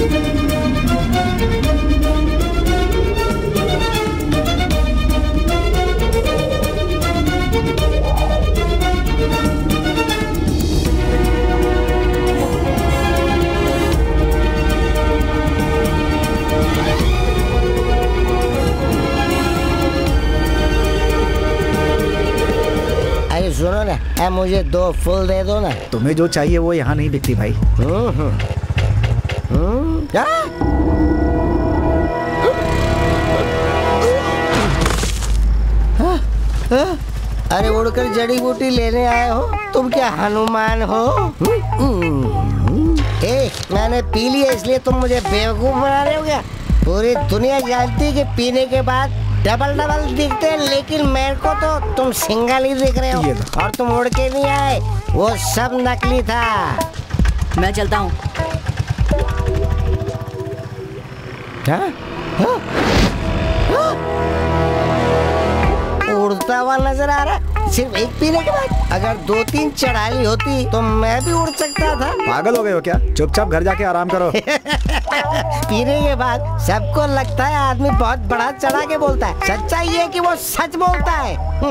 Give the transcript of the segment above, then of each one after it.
सुनो ना, मुझे 2 फूल दे दो ना। तुम्हें जो चाहिए वो यहाँ नहीं बिकती भाई। अरे उड़कर जड़ी बूटी लेने आए हो? तुम क्या हनुमान हो? मैंने पी लिया इसलिए तुम मुझे बेवकूफ बना रहे हो क्या? पूरी दुनिया जानती है कि पीने के बाद डबल दिखते हैं, लेकिन मेरे को तो तुम सिंगल ही दिख रहे हो। और तुम उड़ के नहीं आए, वो सब नकली था। मैं चलता हूँ। उड़ता हुआ नजर आ रहा, सिर्फ एक पीने के बाद। अगर 2-3 चढ़ाई होती तो मैं भी उड़ सकता था। पागल हो गए हो क्या? चुपचाप घर जाके आराम करो। पीने के बाद सबको लगता है आदमी बहुत बड़ा चढ़ा के बोलता है। सच्चाई ये है कि वो सच बोलता है।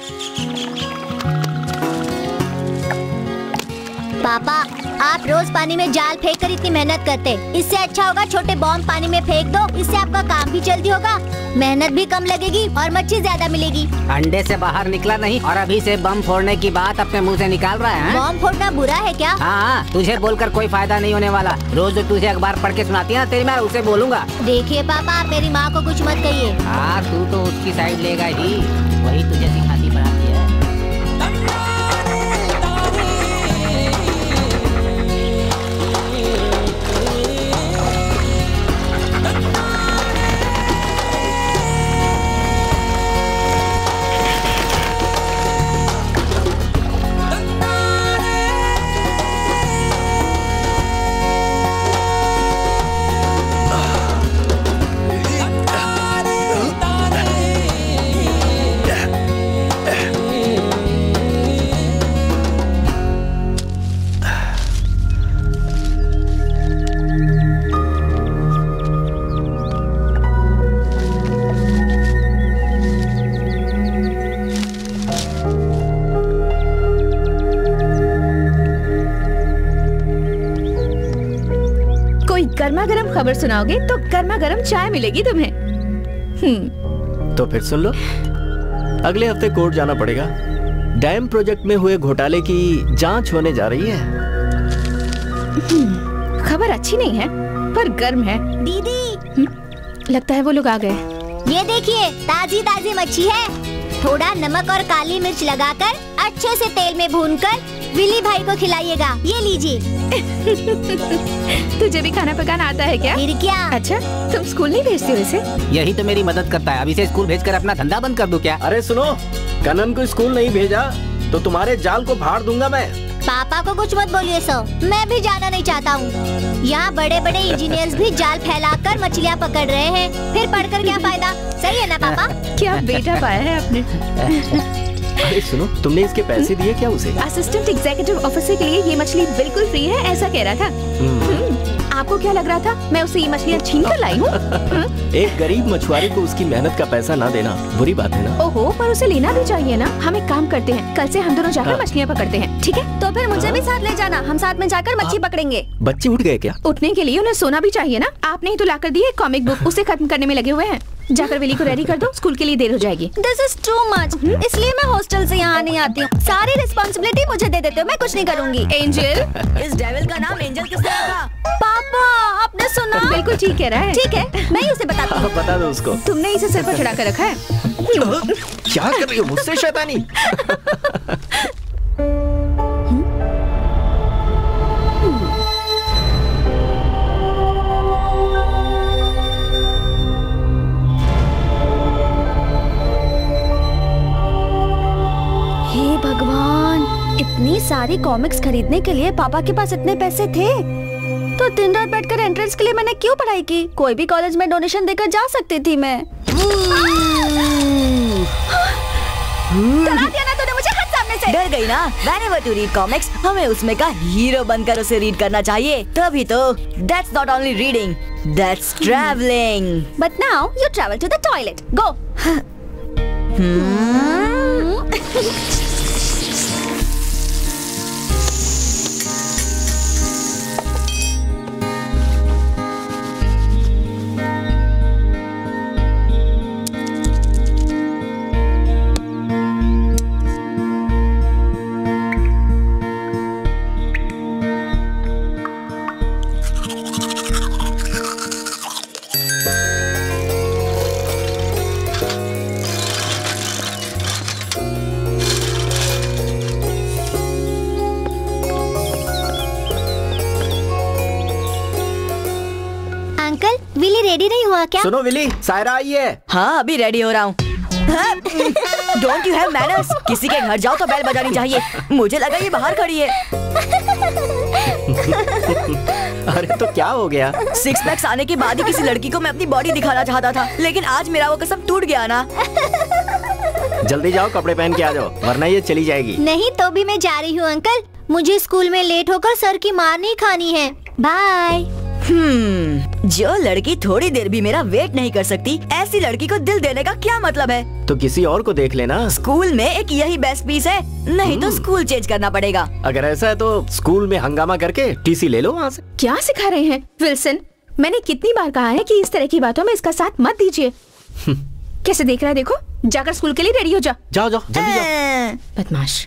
पापा, आप रोज पानी में जाल फेंक कर इतनी मेहनत करते, इससे अच्छा होगा छोटे बॉम्ब पानी में फेंक दो। इससे आपका काम भी जल्दी होगा, मेहनत भी कम लगेगी और मच्छी ज्यादा मिलेगी। अंडे से बाहर निकला नहीं और अभी से बम फोड़ने की बात अपने मुंह से निकाल रहा है। बम फोड़ना बुरा है क्या? हाँ, तुझे बोलकर कोई फायदा नहीं होने वाला। रोज जो तुझे अखबार पढ़ के सुनाती है ना तेरी माँ, उसे बोलूंगा। देखिए पापा, आप मेरी माँ को कुछ मत कहिए। हाँ, तू तो उसकी साइड लेगा ही, वही तुझे सिखाती पढ़ाती है। गर्मा गर्म खबर सुनाओगे तो गर्मा गर्म चाय मिलेगी तुम्हें। तो फिर सुन लो, अगले हफ्ते कोर्ट जाना पड़ेगा। डैम प्रोजेक्ट में हुए घोटाले की जांच होने जा रही है। खबर अच्छी नहीं है पर गर्म है। दीदी, लगता है वो लोग आ गए। ये देखिए, ताजी ताजी मच्छी है। थोड़ा नमक और काली मिर्च लगाकर अच्छे से तेल में भूनकर विली भाई को खिलाइएगा। ये लीजिए। तुझे भी खाना पकाना आता है क्या? फिर क्या? अच्छा, तुम स्कूल नहीं भेजते हो इसे? यही तो मेरी मदद करता है। अभी से स्कूल भेजकर अपना धंधा बंद कर दूं क्या? अरे सुनो, कनन को स्कूल नहीं भेजा तो तुम्हारे जाल को फाड़ दूंगा मैं। पापा को कुछ मत बोलिए सो, मैं भी जाना नहीं चाहता हूँ। यहाँ बड़े बड़े इंजीनियर्स भी जाल फैलाकर मछलियाँ पकड़ रहे हैं, फिर पढ़कर क्या फायदा? सही है ना पापा? क्या बेटा पाया है आपने। अरे सुनो, तुमने इसके पैसे दिए क्या उसे? असिस्टेंट एग्जीक्यूटिव ऑफिसर के लिए ये मछली बिल्कुल फ्री है, ऐसा कह रहा था। आपको क्या लग रहा था मैं उसे ये मछलियाँ छीन कर लाई हूँ? एक गरीब मछुआरे को उसकी मेहनत का पैसा ना देना बुरी बात है ना? ओहो, पर उसे लेना भी चाहिए ना। हम एक काम करते हैं, कल से हम दोनों जाकर मछलियाँ पकड़ते हैं, ठीक है? तो फिर मुझे भी साथ ले जाना, हम साथ में जाकर मच्छी पकड़ेंगे। बच्चे उठ गए क्या? उठने के लिए उन्हें सोना भी चाहिए ना। आपने ही तो लाकर दी है कॉमिक बुक, उसे खत्म करने में लगे हुए हैं। जाकर विली को रेडी कर दो, स्कूल के लिए देर हो जाएगी। दिस इज टू मच, इसलिए मैं हॉस्टल से यहाँ नहीं आती हूँ। सारी रिस्पॉन्सिबिलिटी मुझे दे देते हो, मैं कुछ नहीं करूँगी। एंजल, इस डेविल का नाम एंजल किसने रखा? पापा, आपने सुना? बिल्कुल ठीक कह रहा है। ठीक है, मैं ही उसे बताती हूँ। बता दो उसको। तुमने इसे सिर पर चढ़ा कर रखा है। क्या कर रही हो मुझसे शैतानी? भगवान, इतनी सारी कॉमिक्स खरीदने के लिए पापा के पास इतने पैसे थे तो दिन रात बैठकर एंट्रेंस के लिए मैंने क्यों पढ़ाई की? कोई भी कॉलेज में डोनेशन देकर जा सकती थी मैं। डरा दिया ना तूने मुझे, हट सामने डर गई ना? Whenever to read comics, हमें उसमें का हीरो बनकर उसे रीड करना चाहिए, तभी तो। That's not only reading, that's traveling. But now you travel to the toilet. Go. Ready नहीं हुआ क्या? सुनो विली, सायरा आई है। हाँ, अभी रेडी हो रहा हूँ। Don't you have manners? किसी के घर जाओ तो बेल बजानी चाहिए। मुझे लगा ये बाहर खड़ी है। अरे तो क्या हो गया? 6 पैक्स आने के बाद ही किसी लड़की को मैं अपनी बॉडी दिखाना चाहता था, लेकिन आज मेरा वो कसम टूट गया ना। जल्दी जाओ, कपड़े पहन के आ जाओ, वरना ये चली जाएगी। नहीं तो भी मैं जा रही हूँ अंकल। मुझे स्कूल में लेट होकर सर की मार नहीं खानी है। बाय। जो लड़की थोड़ी देर भी मेरा वेट नहीं कर सकती, ऐसी लड़की को दिल देने का क्या मतलब है? तो किसी और को देख लेना। स्कूल में एक यही बेस्ट पीस है, नहीं तो स्कूल चेंज करना पड़ेगा। अगर ऐसा है तो स्कूल में हंगामा करके टीसी ले लो वहाँ से। क्या सिखा रहे हैं विल्सन? मैंने कितनी बार कहा है कि इस तरह की बातों में इसका साथ मत दीजिए। कैसे देख रहा है देखो। जाकर स्कूल के लिए रेडी हो जा। जाओ जाओ जल्दी जाओ। बदमाश।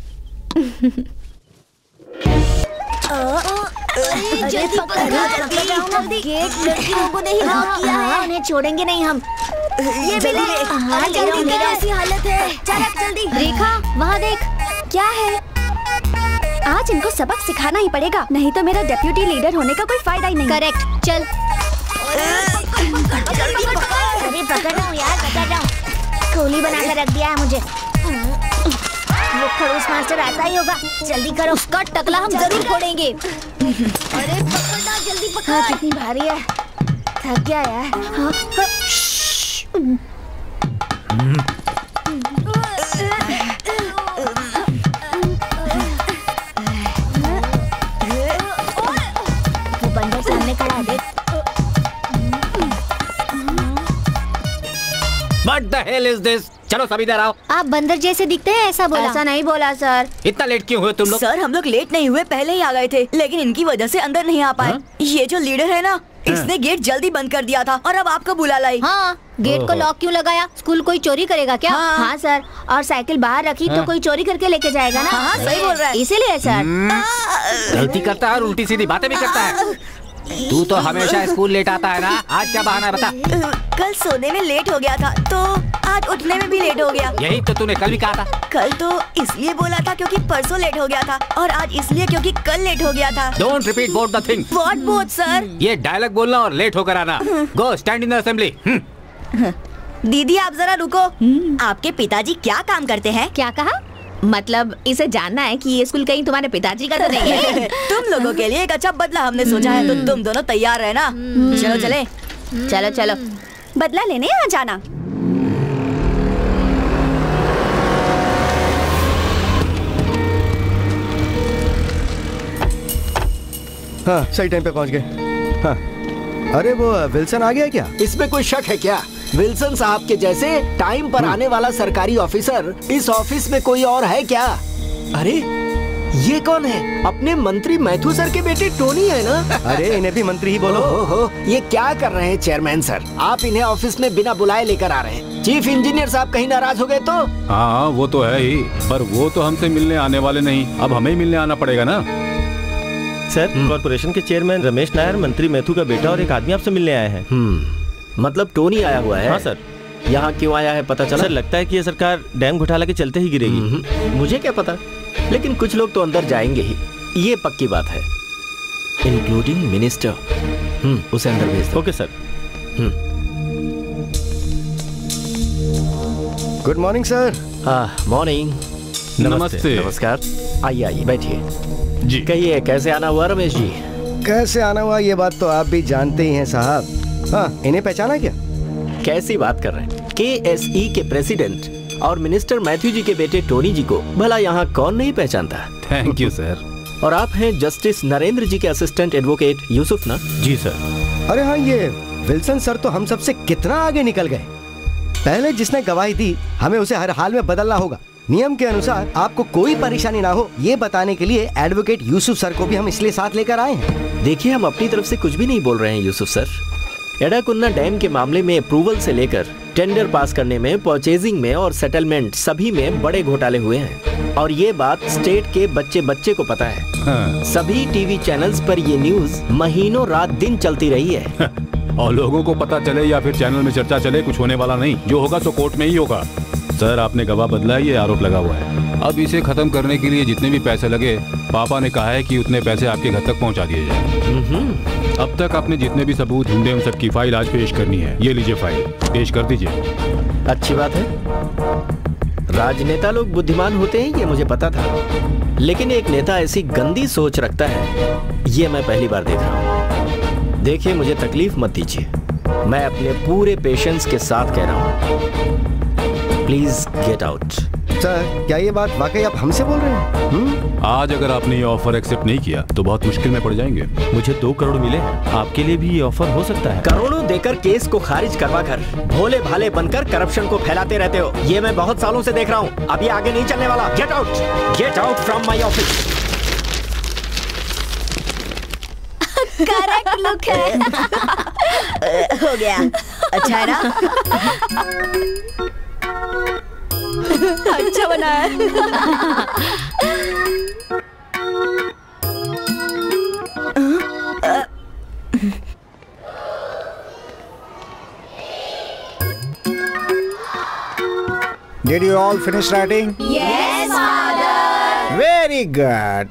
गेट लड़कियों को नहीं लॉक किया है, उन्हें छोड़ेंगे नहीं हम। ये भी ले। हाँ, जल्दी मेरी ऐसी हालत है। चल जल्दी। रेखा वहाँ देख। क्या है? आज इनको सबक सिखाना ही पड़ेगा, नहीं तो मेरा डेप्यूटी लीडर होने का कोई फायदा ही नहीं। करेक्ट। चल अरे पकड़ रहा हूँ यार, पकड़ रहा हूँ। कोहली बनाकर रख दिया है मुझे। वो खड़ूस मास्टर आता ही होगा। जल्दी करो, उसका टकला हम जरूर फोड़ेंगे। अरे पकड़ना, जल्दी पकड़। कितनी भारी है, थक गया यार। वो बंदर सामने खड़ा है, देख। What the hell is this? चलो सभी इधर आओ। आप बंदर जैसे दिखते हैं, ऐसा बोला। ऐसा नहीं बोला सर। इतना लेट क्यों हुए तुम लोग? सर हम लोग लेट नहीं हुए, पहले ही आ गए थे, लेकिन इनकी वजह से अंदर नहीं आ पाए। ये जो लीडर है ना, इसने गेट जल्दी बंद कर दिया था और अब आपको बुला लाई। हाँ, गेट को लॉक क्यों लगाया? स्कूल कोई चोरी करेगा क्या? हाँ सर, और साइकिल बाहर रखी तो कोई चोरी करके लेके जाएगा ना। हाँ, सही बोल रहा है। इसीलिए सर। गलती करता है और उल्टी सीधी बातें भी करता है। तू तो हमेशा स्कूल लेट आता है ना, आज क्या बहाना है बता? कल सोने में लेट हो गया था, तो आज उठने में भी लेट हो गया। यही तो तूने कल भी कहा था। कल तो इसलिए बोला था क्योंकि परसों लेट हो गया था, और आज इसलिए क्योंकि कल लेट हो गया था। Don't repeat both the thing. What both sir? ये डायलॉग बोलना और लेट होकर आना। Go stand in the assembly. दीदी आप जरा रुको। आपके पिताजी क्या काम करते हैं? क्या कहा? मतलब इसे जानना है कि ये स्कूल कहीं तुम्हारे पिताजी का तो नहीं है। तुम लोगों के लिए एक अच्छा बदला हमने सोचा है, तो तुम दोनों तैयार रहना। चलो चले। चलो चलो, बदला लेने आ जाना। हाँ, सही टाइम पे पहुंच गए। हाँ, अरे वो विल्सन आ गया क्या? इसमें कोई शक है क्या? विल्सन साहब के जैसे टाइम पर आने वाला सरकारी ऑफिसर इस ऑफिस में कोई और है क्या? अरे ये कौन है? अपने मंत्री मैथ्यू सर के बेटे टोनी है ना? अरे इन्हें भी मंत्री ही बोलो। ओहो, ये क्या कर रहे हैं चेयरमैन सर? आप इन्हें ऑफिस में बिना बुलाए लेकर आ रहे हैं। चीफ इंजीनियर साहब कहीं नाराज हो गए तो? हाँ वो तो है ही, पर वो तो हमसे मिलने आने वाले नहीं, अब हमें ही मिलने आना पड़ेगा ना। सर, कॉर्पोरेशन के चेयरमैन रमेश नायर, मंत्री मैथ्यू का बेटा और एक आदमी आपसे मिलने आए हैं। मतलब टोनी आया हुआ है? हाँ सर। यहाँ क्यों आया है पता चला? सर लगता है कि ये सरकार डैम घोटाला के चलते ही गिरेगी। मुझे क्या पता, लेकिन कुछ लोग तो अंदर जाएंगे ही, ये पक्की बात है, इंक्लूडिंग मिनिस्टर। उसे अंदर भेज दो। Okay sir. Good morning sir. Morning. नमस्ते। नमस्कार। आइए आइए बैठिए जी। कहिए कैसे आना हुआ रमेश जी? कैसे आना हुआ ये बात तो आप भी जानते ही हैं साहब। हाँ, इन्हें पहचाना क्या? कैसी बात कर रहे हैं? KSE के प्रेसिडेंट और मिनिस्टर मैथ्यू जी के बेटे टोनी जी को भला यहाँ कौन नहीं पहचानता। Thank you sir. और आप हैं जस्टिस नरेंद्र जी के असिस्टेंट एडवोकेट यूसुफ ना? जी सर। अरे हाँ, ये विल्सन सर तो हम सबसे कितना आगे निकल गए। पहले जिसने गवाही दी हमें उसे हर हाल में बदलना होगा। नियम के अनुसार आपको कोई परेशानी ना हो ये बताने के लिए एडवोकेट यूसुफ सर को भी हम इसलिए साथ लेकर आए हैं। देखिए, हम अपनी तरफ से कुछ भी नहीं बोल रहे हैं यूसुफ सर। एडाकुन्ना डैम के मामले में अप्रूवल से लेकर टेंडर पास करने में, परचेजिंग में और सेटलमेंट सभी में बड़े घोटाले हुए हैं और ये बात स्टेट के बच्चे बच्चे को पता है। हाँ। सभी टीवी चैनल्स पर ये न्यूज महीनों रात दिन चलती रही है। और लोगों को पता चले या फिर चैनल में चर्चा चले, कुछ होने वाला नहीं। जो होगा तो कोर्ट में ही होगा। सर, आपने गवाह बदला है, ये आरोप लगा हुआ है। अब इसे खत्म करने के लिए जितने भी पैसे लगे, पापा ने कहा है कि उतने पैसे आपके घर तक पहुंचा दिए जाए। अब तक आपने जितने भी सबूत ढूंढे उन सबकी फाइल आज पेश करनी है। ये लीजिए फाइल, पेश कर दीजिए। अच्छी बात है। राजनेता लोग बुद्धिमान होते हैं ये मुझे पता था, लेकिन एक नेता ऐसी गंदी सोच रखता है ये मैं पहली बार देख रहा हूँ। देखिए, मुझे तकलीफ मत दीजिए। मैं अपने पूरे पेशेंस के साथ कह रहा हूँ, प्लीज गेट आउट। सर, क्या ये बात वाकई आप हमसे बोल रहे हैं? आज अगर आपने ये ऑफर एक्सेप्ट नहीं किया तो बहुत मुश्किल में पड़ जाएंगे। मुझे 2 करोड़ मिले हैं, आपके लिए भी ये ऑफर हो सकता है। करोड़ों देकर केस को खारिज करवा कर भोले भाले बनकर करप्शन को फैलाते रहते हो। ये मैं बहुत सालों से देख रहा हूँ। अब ये आगे नहीं चलने वाला। Get out from my office. Correct look है। हो गया। अच्छा है ना? अच्छा बना है। Did you all finish writing? Yes, father. Very good.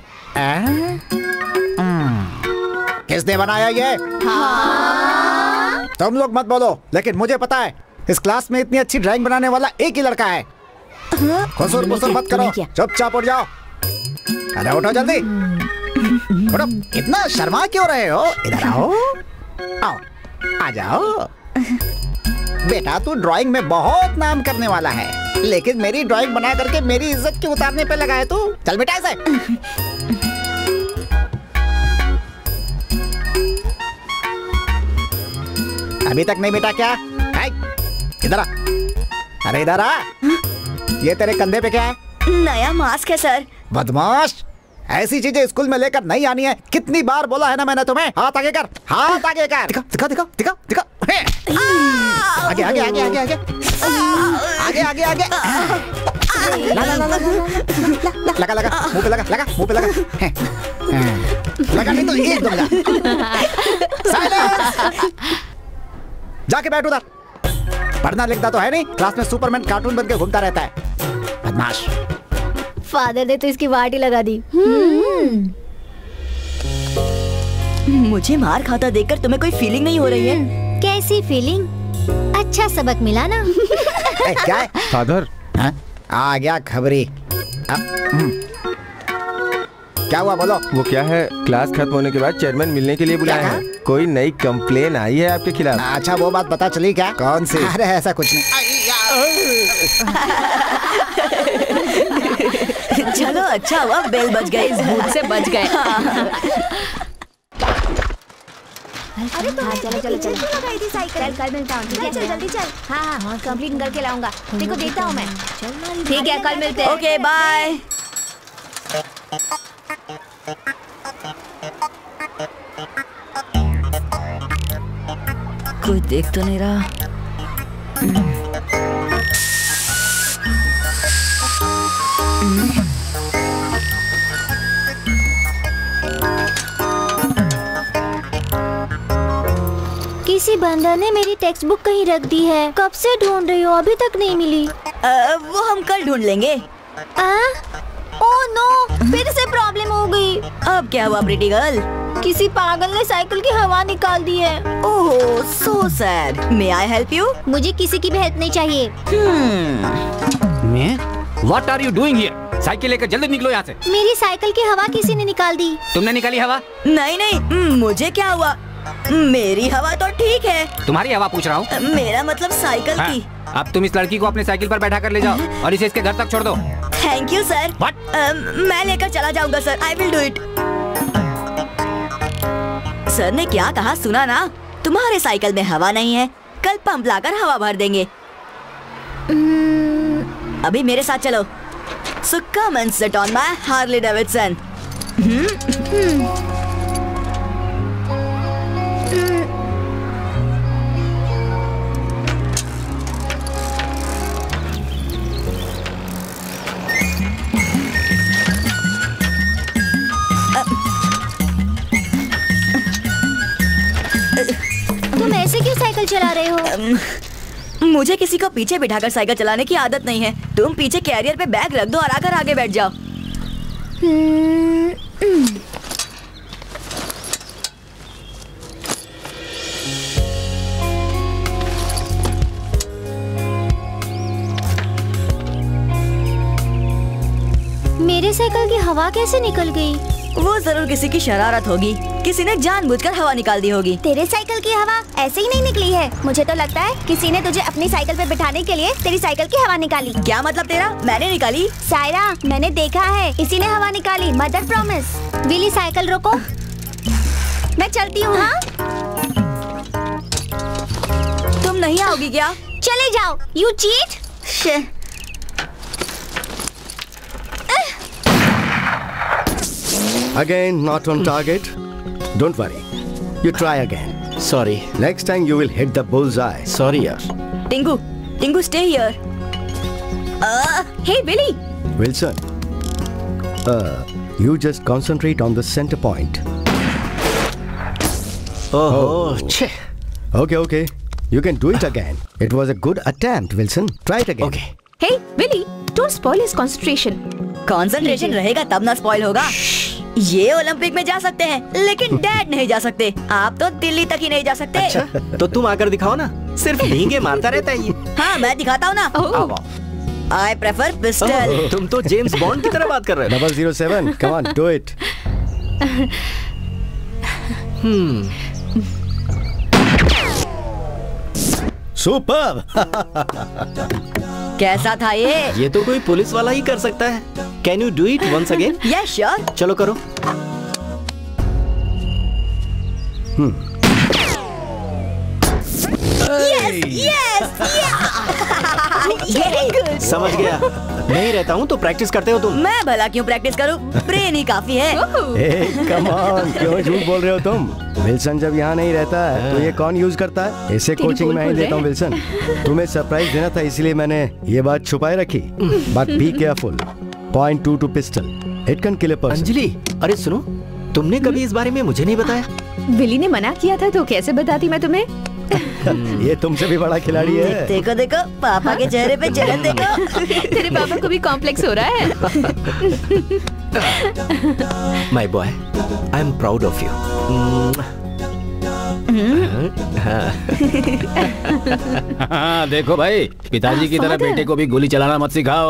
किसने बनाया ये? हाँ। तुम लोग मत बोलो, लेकिन मुझे पता है इस क्लास में इतनी अच्छी ड्राइंग बनाने वाला एक ही लड़का है। खुसुर पुसुर मत करो, चुपचाप उठ जाओ। अरे उठो जल्दी, उठो। इतना शर्मा क्यों रहे हो? इधर आओ, आओ, आ जाओ। बेटा, तू ड्राइंग में बहुत नाम करने वाला है, लेकिन मेरी ड्राइंग बना करके मेरी इज्जत क्यों उतारने पे लगा है तू? चल बेटा ऐसे। अभी तक नहीं बेटा? क्या इधर आ। अरे इधर आ। ये तेरे कंधे पे क्या है? नया मास्क है सर। बदमाश, ऐसी चीजें स्कूल में लेकर नहीं आनी है। कितनी बार बोला है ना मैंने तुम्हें? हाथ आगे कर, हाथ आगे कर। दिखा दिखा दिखा दिखा दिखा। आगे आगे आगे आगे आगे आगे आगे आगे। लगा लगा लगा लगा, मुंह पे लगा, लगा मुंह पे लगा। लगा नहीं तो एक दूंगा। साइलेंस। जाके बैठ उधर। पढ़ना लिखता तो है नहीं, क्लास में सुपरमैन कार्टून बन के घूमता रहता है, बदमाश। फादर ने तो इसकी वाट ही लगा दी। मुझे मार खाता देखकर तुम्हें कोई फीलिंग नहीं हो रही है? कैसी फीलिंग? अच्छा सबक मिला ना? क्या है? फादर, आ गया खबरी। क्या हुआ बोलो? वो क्या है, क्लास खत्म होने के बाद चेयरमैन मिलने के लिए बुलाया है। कोई नई कंप्लेन आई है आपके खिलाफ? अच्छा, वो बात पता चली क्या? कौन सी? अरे ऐसा कुछ नहीं। चलो अच्छा हुआ बेल बज गई, इस भूत से बच गए। अरे तो चलो चलो चलो लगाई थी साइकिल। कल मिलता हूँ, ठीक है? चल जल्दी चल। हाँ हाँ, कंप्लीट करके लाऊंगा। देखो देता हूँ मैं। ठीक है, कल मिलते हैं। Okay bye. कोई देख तो नहीं रहा। किसी बंदर ने मेरी टेक्स्ट बुक कहीं रख दी है। कब से ढूंढ रही हो, अभी तक नहीं मिली। वो हम कल ढूंढ लेंगे। ओह नो, फिर से प्रॉब्लम हो गई। अब क्या हुआ प्रीटी गर्ल? किसी पागल ने साइकिल की हवा निकाल दी है। Oh so sad. May I help you? मुझे किसी की भी हेल्प नहीं चाहिए। What are you doing here? Cycle लेकर जल्दी निकलो यहाँ से। मेरी साइकिल की हवा किसी ने निकाल दी। तुमने निकाली हवा? नहीं नहीं, मुझे क्या हुआ? मेरी हवा तो ठीक है। तुम्हारी हवा पूछ रहा हूँ। मेरा मतलब साइकिल की। अब तुम इस लड़की को अपने साइकिल पर बैठा कर ले जाओ और इसे इसके घर तक छोड़ दो। Thank you sir. मैं लेकर चला जाऊंगा sir. I will do it. Sir ने क्या कहा सुना ना? तुम्हारे साइकिल में हवा नहीं है, कल पंप लाकर हवा भर देंगे। अभी मेरे साथ चलो। So come and sit on my Harley Davidson. तुम ऐसे क्यों साइकिल चला रहे हो? मुझे किसी को पीछे बिठाकर साइकिल चलाने की आदत नहीं है। तुम पीछे कैरियर पे बैग रख दो और आकर आगे बैठ जाओ। मेरे साइकिल की हवा कैसे निकल गई? वो जरूर किसी की शरारत होगी। किसी ने जानबूझकर हवा निकाल दी होगी। तेरे साइकिल की हवा ऐसे ही नहीं निकली है। मुझे तो लगता है किसी ने तुझे अपनी साइकिल पे बिठाने के लिए तेरी साइकिल की हवा निकाली। क्या मतलब तेरा? मैंने निकाली? सायरा, मैंने देखा है, इसी ने हवा निकाली। Mother promise. विली साइकिल रोको, मैं चलती हूँ। हाँ, तुम नहीं आओगी क्या? चले जाओ। You cheat. Again, not on target. Don't worry. You try again. Sorry. Next time you will hit the bullseye. Sorry यार. Tingu, stay here. Hey, Billy. Wilson. You just concentrate on the center point. Oh, छे. Okay. You can do it again. It was a good attempt, Wilson. Try it again. Okay. Hey, Billy, don't spoil his concentration. Concentration रहेगा तब ना spoil होगा। ये Olympic में जा सकते हैं, लेकिन डैड नहीं जा सकते। आप तो दिल्ली तक ही नहीं जा सकते। अच्छा, तो तुम आकर दिखाओ ना। सिर्फ डींगे मारता रहता है ये। हाँ, मैं दिखाता हूँ ना। I prefer pistol. तुम तो जेम्स बॉन्ड की तरह बात कर रहे हो। 007, come on, do it. Superb. कैसा था ये? ये तो कोई पुलिस वाला ही कर सकता है। Can you do it once again? Yes, sure. चलो करो। Yes. Very good. समझ गया। नहीं रहता हूँ तो प्रैक्टिस करते हो तुम। मैं भला क्यों प्रैक्टिस करूँ? ब्रेन ही काफी है। Come on, क्यों झूठ बोल रहे हो तुम? विल्सन जब यहाँ नहीं रहता है तो ये कौन यूज करता है? इसे कोचिंग में ही देता हूँ विल्सन। तुम्हें सरप्राइज देना था इसलिए मैंने ये बात छुपाए रखी। But be careful. .22 to pistol. It can kill a person. Anjali, अरे सुनो, तुमने कभी इस बारे में मुझे नहीं बताया। विली ने मना किया था तो कैसे बताती मैं तुम्हें? ये तुमसे भी बड़ा खिलाड़ी है। देखो पापा के चेहरे पे जलन देखो। तेरे पापा को भी कॉम्प्लेक्स हो रहा है। My boy, I am proud of you. देखो भाई, पिताजी की तरह बेटे को भी गोली चलाना मत सिखाओ।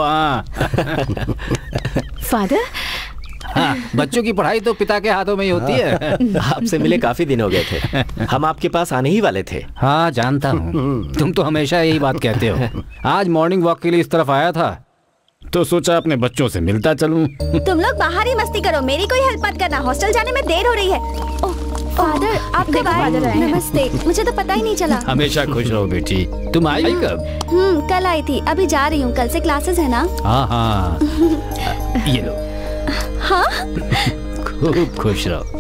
फादर, हाँ, बच्चों की पढ़ाई तो पिता के हाथों में ही होती है। आपसे मिले काफी दिन हो गए थे। हम आपके पास आने ही वाले थे। हाँ, जानता हूँ। तुम तो हमेशा यही बात कहते हो। आज मॉर्निंग वॉक के लिए इस तरफ आया था तो सोचा अपने बच्चों से मिलता चलूं। तुम लोग बाहर ही मस्ती करो, मेरी कोई हेल्प मत करना। हॉस्टल जाने में देर हो रही है। फादर, आप कब आए? नमस्ते, मुझे तो पता ही नहीं चला। हमेशा खुश रहो बेटी। तुम आई कब? कल आई थी, अभी जा रही हूँ। कल से क्लासेस है ना? हाँ, ये लो। हाँ? खूब खुश रहो।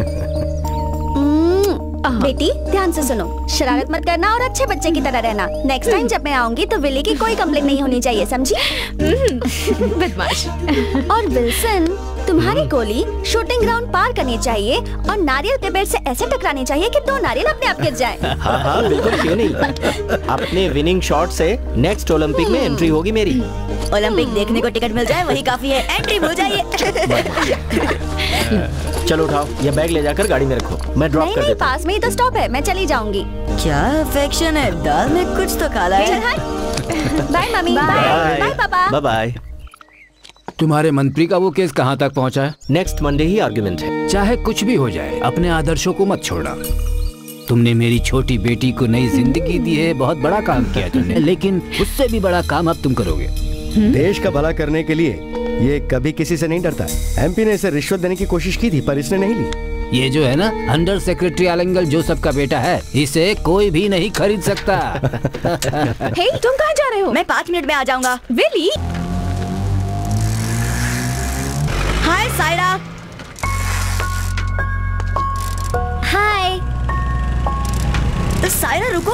बेटी, ध्यान से सुनो, शरारत मत करना और अच्छे बच्चे की तरह रहना। नेक्स्ट टाइम जब मैं आऊंगी तो विली की कोई कंप्लेंट नहीं होनी चाहिए, समझी? बदमाश। और विल्सन, तुम्हारी गोली शूटिंग ग्राउंड पार करनी चाहिए और नारियल के पेड़ से ऐसे टकरानी चाहिए कि 2 नारियल अपने आप गिर जाए। हाँ, बिल्कुल, क्यों नहीं। अपने विनिंग शॉट से नेक्स्ट ओलंपिक में एंट्री होगी मेरी। ओलंपिक देखने को टिकट मिल जाए वही काफी है। एंट्री हो जाइए। चलो उठाओ, ये बैग ले जाकर गाड़ी में रखो, मैं ड्रॉप कर देता हूँ। पास में ही तो स्टॉप है, मैं चली जाऊंगी। क्या अफेक्शन है, दाल में कुछ तो काला है। Bye mummy. Bye papa. Bye bye. तुम्हारे मंत्री का वो केस कहाँ तक पहुँचा है? नेक्स्ट मंडे ही आर्गुमेंट है। चाहे कुछ भी हो जाए, अपने आदर्शों को मत छोड़ना। तुमने मेरी छोटी बेटी को नई जिंदगी दी है, बहुत बड़ा काम किया तुमने, लेकिन उससे भी बड़ा काम अब तुम करोगे। देश का भला करने के लिए ये कभी किसी से नहीं डरता। एमपी ने इसे रिश्वत देने की कोशिश की थी पर इसने नहीं ली। ये जो है ना अंडर सेक्रेटरी आलंगल जोसेफ का बेटा है, इसे कोई भी नहीं खरीद सकता। हे, तुम कहाँ जा रहे हो? मैं 5 मिनट में आ जाऊंगा। Willy, hi Saira. Hi Saira रुको।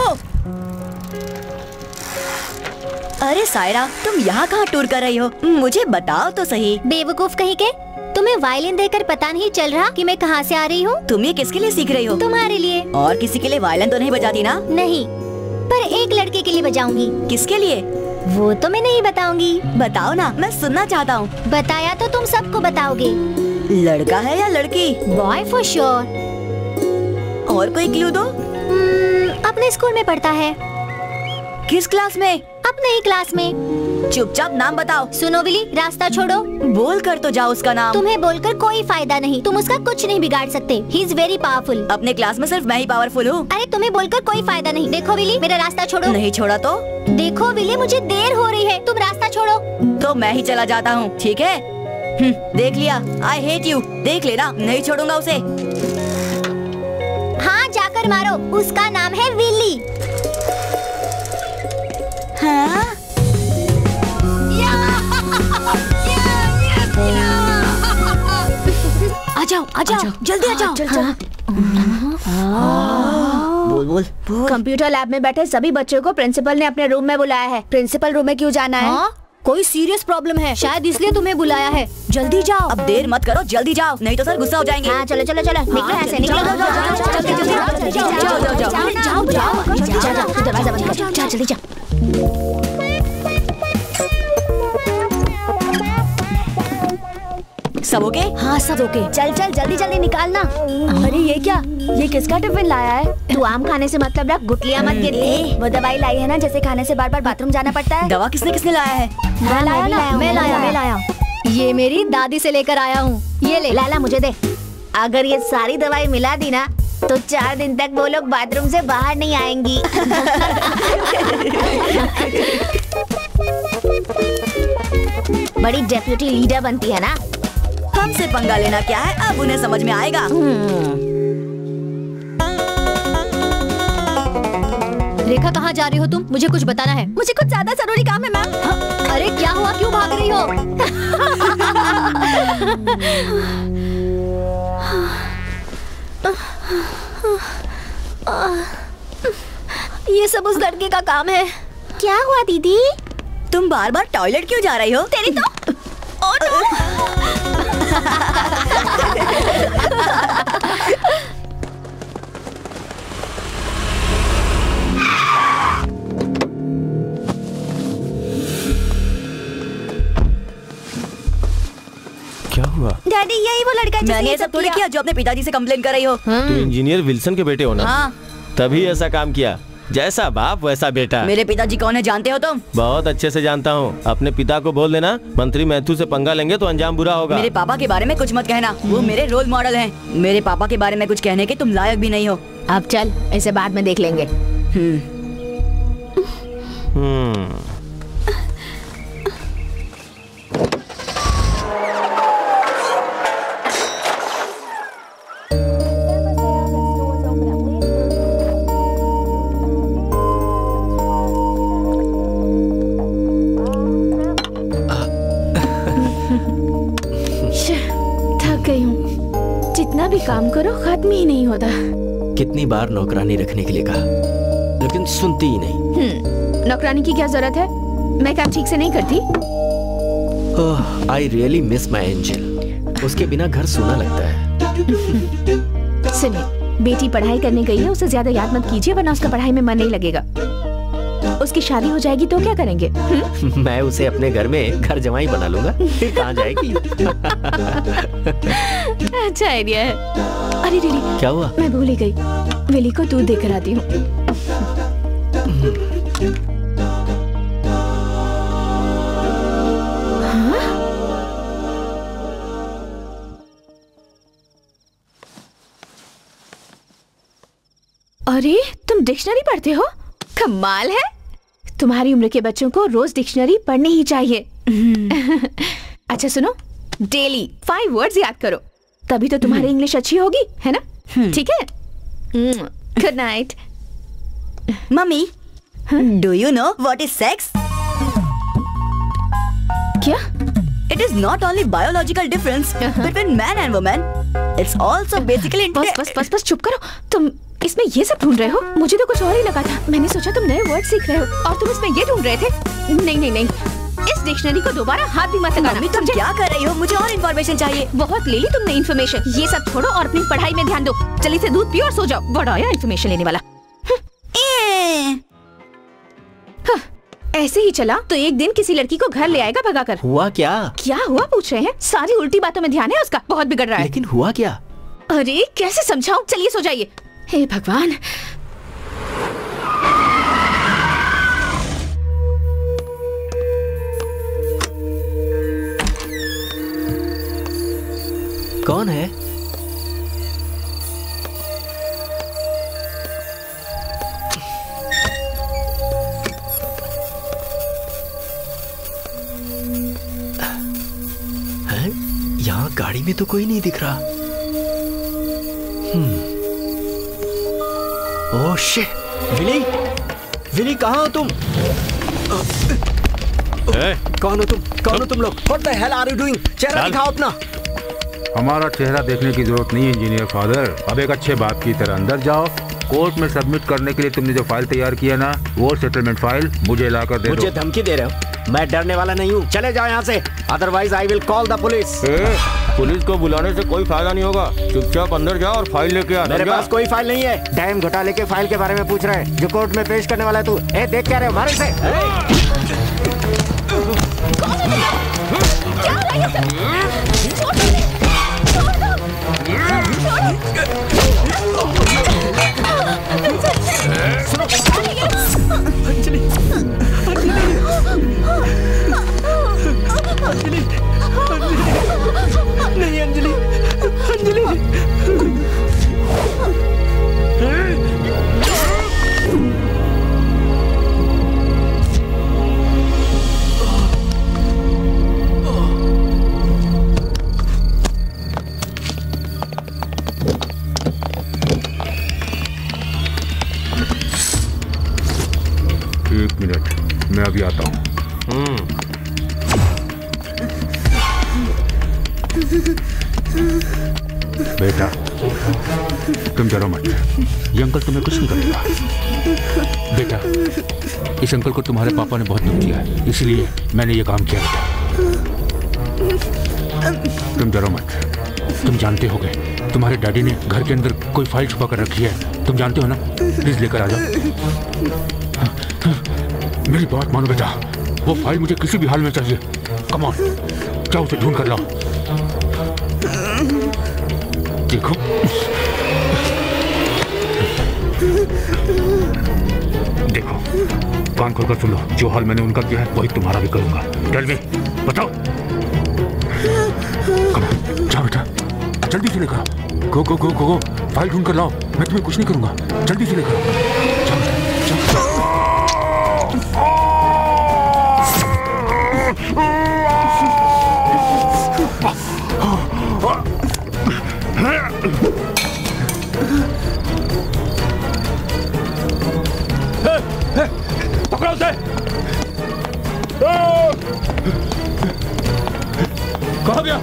अरे सायरा, तुम यहाँ कहाँ टूर कर रही हो? मुझे बताओ तो सही। बेवकूफ कहीं के, तुम्हें वायलिन देखकर पता नहीं चल रहा कि मैं कहाँ से आ रही हूँ? तुम ये किसके लिए सीख रही हो? तुम्हारे लिए। और किसी के लिए वायलिन तो नहीं बजाती ना? नहीं, पर एक लड़के के लिए बजाऊंगी। किसके लिए? वो तो मैं नहीं बताऊंगी। बताओ ना, मैं सुनना चाहता हूँ। बताया तो तुम सबको बताओगे। लड़का है या लड़की? Boy for sure. और कोई क्लू दो। अपने स्कूल में पढ़ता है। किस क्लास में? अपने ही क्लास में। चुपचाप नाम बताओ। सुनो विली, रास्ता छोड़ो। बोल कर तो जाओ उसका नाम। तुम्हें बोलकर कोई फायदा नहीं, तुम उसका कुछ नहीं बिगाड़ सकते। He is very powerful. अपने क्लास में सिर्फ मैं ही पावरफुल हूँ। अरे तुम्हें बोलकर कोई फायदा नहीं। देखो विली, मेरा रास्ता छोड़ो। नहीं छोड़ा तो? देखो विली, मुझे देर हो रही है, तुम रास्ता छोड़ो। तो मैं ही चला जाता हूँ, ठीक है? देख लिया, आई हेट यू। देख लेना, नहीं छोड़ूंगा उसे। हाँ, जाकर मारो, उसका नाम है विली। हाँ? आ जाओ, जल्दी आ जाओ। बोल। कंप्यूटर लैब में बैठे सभी बच्चों को प्रिंसिपल ने अपने रूम में बुलाया है। प्रिंसिपल रूम में क्यों जाना है? कोई सीरियस प्रॉब्लम है, शायद इसलिए तुम्हें बुलाया है। जल्दी जाओ। अब देर मत करो, जल्दी जाओ, नहीं तो सर गुस्सा हो जाएंगे। हाँ, चलो चलो चलो, निकलो यहाँ से, निकलो। जाओ, दरवाजा बंद कर। जा जल्दी जा। सब ओके? हाँ सब ओके। चल चल, जल्दी जल्दी निकालना। अरे ये क्या? ये किसका टिफिन लाया है? तू आम खाने से मतलब रख, गुटलियाँ मत गिरती। वो दवाई लाई है ना, जैसे खाने से बार बार बाथरूम जाना पड़ता है। दवा किसने लाया है? मैं लाया। ये मेरी दादी से लेकर आया हूँ। ये ले लाला, मुझे दे। अगर ये सारी दवाई मिला दी ना तो 4 दिन तक वो लोग बाथरूम से बाहर नहीं आएंगी। बड़ी डेप्यूटी लीडर बनती है ना। हमसे पंगा लेना क्या है, अब उन्हें समझ में आएगा। रेखा, कहाँ जा रही हो तुम? मुझे कुछ बताना है। मुझे कुछ ज्यादा जरूरी काम है मैम। अरे क्या हुआ, क्यों भाग रही हो? ये सब उस लड़के का काम है। क्या हुआ दीदी? तुम बार बार टॉयलेट क्यों जा रही हो? तेरी तो क्या हुआ? डैडी, यही वो लड़का है मैंने ऐसा थोड़ी किया जो अपने पिताजी से कंप्लेन कर रही हो। तो इंजीनियर विल्सन के बेटे हो ना? हाँ। तभी ऐसा काम किया। जैसा बाप वैसा बेटा। मेरे पिताजी कौन है जानते हो तुम? बहुत अच्छे से जानता हूँ। अपने पिता को बोल देना मंत्री मैथ्यू से पंगा लेंगे तो अंजाम बुरा होगा। मेरे पापा के बारे में कुछ मत कहना, वो मेरे रोल मॉडल हैं। मेरे पापा के बारे में कुछ कहने के तुम लायक भी नहीं हो। अब चल, इसे बाद में देख लेंगे। जितना भी काम करो खत्म ही नहीं होता। कितनी बार नौकरानी रखने के लिए कहा, लेकिन सुनती ही नहीं। नौकरानी की क्या जरूरत है? मैं काम ठीक से नहीं करती। I really miss my angel. उसके बिना घर सूना लगता है। सुनिए, बेटी पढ़ाई करने गई है, उसे ज्यादा याद मत कीजिए वरना उसका पढ़ाई में मन नहीं लगेगा। उसकी शादी हो जाएगी तो क्या करेंगे? मैं उसे अपने घर में घर जमाई बना लूंगा, फिर कहाँ जाएगी? अच्छा आइडिया है। अरे दीदी, क्या हुआ? मैं भूल ही गई, विली को दूध देकर आती हूँ। अरे तुम डिक्शनरी पढ़ते हो? कमाल है। तुम्हारी उम्र के बच्चों को रोज डिक्शनरी पढ़नी ही चाहिए। अच्छा सुनो, डेली 5 वर्ड्स याद करो, तभी तो तुम्हारी इंग्लिश अच्छी होगी, है ना? ठीक है। Good night. Mummy, do you know what is sex? क्या? It is not only biological difference between man and woman. It's also basically. बस चुप करो। तुम इसमें ये सब ढूंढ रहे हो? मुझे तो कुछ और ही लगा था। मैंने सोचा तुम नए वर्ड सीख रहे हो और तुम इसमें ये ढूंढ रहे थे। नहीं, इस डिक्शनरी को दोबारा हाथ भी मत लगाना। तुम क्या कर रही हो? मुझे और इन्फॉर्मेशन चाहिए। बहुत ले ली तुमने इन्फॉर्मेशन। ये सब छोड़ो और अपनी पढ़ाई में ध्यान दो। जल्दी से दूध पियो और सो जाओ। बड़ा आया इन्फॉर्मेशन लेने वाला। ऐसे ही चला तो एक दिन किसी लड़की को घर ले आएगा भगाकर। हुआ क्या? क्या हुआ पूछ रहे हैं? सारी उल्टी बातों में ध्यान है उसका। बहुत बिगड़ रहा है। लेकिन हुआ क्या? अरे कैसे समझाऊं? चलिए सो जाइए। हे भगवान। कौन है? यहाँ गाड़ी में तो कोई नहीं दिख रहा। Oh shit! विली कहाँ हो तुम? कौन हो तुम लोग? What the hell are you doing? चेहरा दिखाओ अपना। हमारा चेहरा देखने की जरूरत नहीं है इंजीनियर फादर। अब एक अच्छे बाप की तरह अंदर जाओ। कोर्ट में सबमिट करने के लिए तुमने जो फाइल तैयार किया ना, वो सेटलमेंट फाइल मुझे लाकर दे दो। मुझे धमकी दे रहे हो? मैं डरने वाला नहीं हूँ। चले जाओ यहाँ से, otherwise I will call the police. Police को बुलाने से कोई फायदा नहीं होगा। चुपचाप अंदर जाओ और फाइल लेके आ। मेरे पास कोई फाइल नहीं है। डैम घोटाले के फाइल के बारे में पूछ रहे हैं जो कोर्ट में पेश करने वाला है तू। देख क्या रहे हो? मारे से। नहीं अंजलि। एक मिनट, मैं अभी आता हूँ। बेटा तुम डरो मत, ये अंकल तुम्हें कुछ नहीं करेगा। बेटा, इस अंकल को तुम्हारे पापा ने बहुत दुख दिया है, इसलिए मैंने ये काम किया बेटा। तुम डरो मत। तुम जानते होगे तुम्हारे डैडी ने घर के अंदर कोई फाइल छुपा कर रखी है, तुम जानते हो ना? प्लीज लेकर आ जाओ। मेरी बात मानो बेटा, वो फाइल मुझे किसी भी हाल में चाहिए। कम ऑन, जाओ उसे ढूंढ कर लाओ। देखो देखो, कान खोलकर सुन लो। जो हाल मैंने उनका किया है वही तुम्हारा भी करूंगा। टेल मी, बताओ। कम ऑन, जाओ बेटा, जल्दी से लेकर आओ। गो गो गो गो गो, फाइल ढूंढ कर लाओ। मैं तुम्हें कुछ नहीं करूंगा, जल्दी से लेकर आओ। जाओ बेटा, जाओ। पकड़ो उसे। कहाँ गया?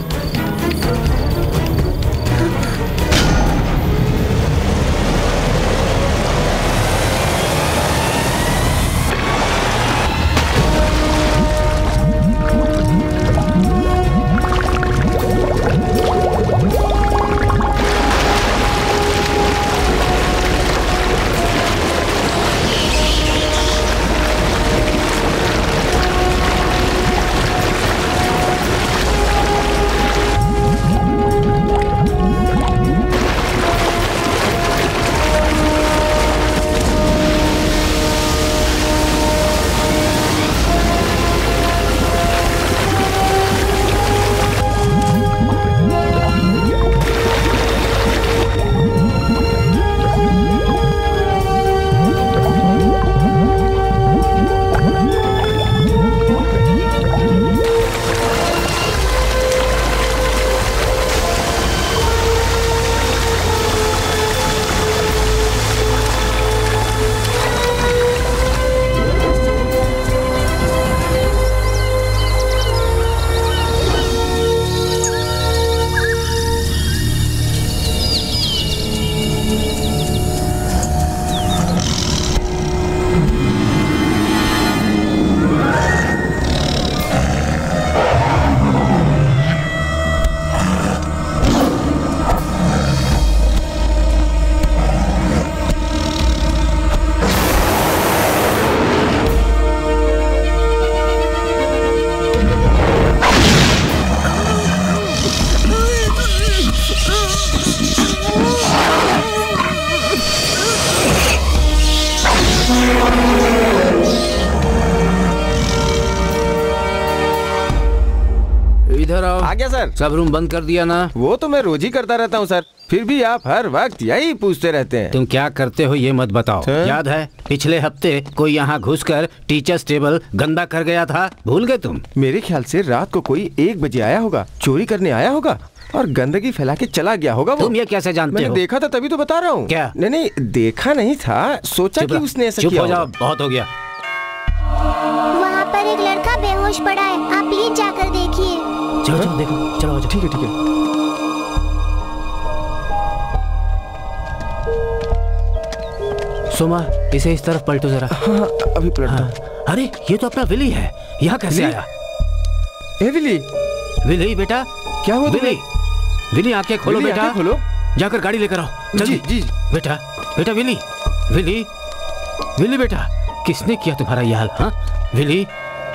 आ गया सर। सब रूम बंद कर दिया ना? वो तो मैं रोज ही करता रहता हूँ सर, फिर भी आप हर वक्त यही पूछते रहते हैं। तुम क्या करते हो ये मत बताओ। याद है पिछले हफ्ते कोई यहाँ घुसकर टीचर्स टेबल गंदा कर गया था, भूल गए तुम? मेरे ख्याल से रात को कोई 1 बजे आया होगा, चोरी करने आया होगा और गंदगी फैला के चला गया होगा। वो तुम ये कैसे जानते मैंने हो? देखा था तभी तो बता रहा हूँ। क्या? नहीं देखा नहीं था, सोचा कि उसने ऐसा किया। चुप हो जाओ, बहुत हो गया। वहाँ पर एक लड़का बेहोश पड़ा है, आप प्लीज जाकर देखिए। चलो देखो, चलो ठीक है। सोमा, इसे इस तरफ पलटो जरा। हाँ, अभी पलटता हूँ। अरे ये तो अपना विली है, यहाँ कैसे आया? विली? विली बेटा, क्या हुआ? विली आंखें खोलो बेटा, खोलो, जाकर गाड़ी लेकर आओ जल्दी। जी बेटा विली बेटा, किसने किया तुम्हारा ये हाल? हाँ विली,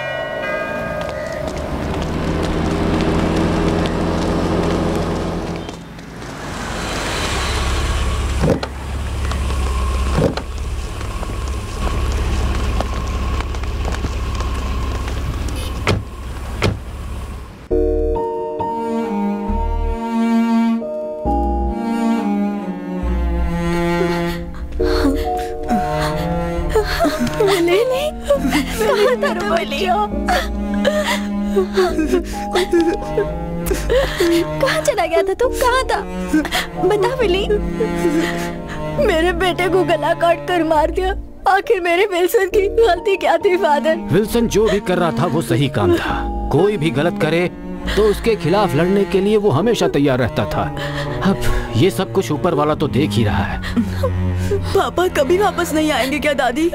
कहाँ चला गया था तू? कहाँ था? बता विली। मेरे बेटे को गला काट कर मार दिया। आखिर मेरे विल्सन की गलती क्या थी फादर? विल्सन जो भी कर रहा था वो सही काम था। कोई भी गलत करे तो उसके खिलाफ लड़ने के लिए वो हमेशा तैयार रहता था। अब ये सब कुछ ऊपर वाला तो देख ही रहा है। पापा कभी वापस नहीं आएंगे क्या दादी?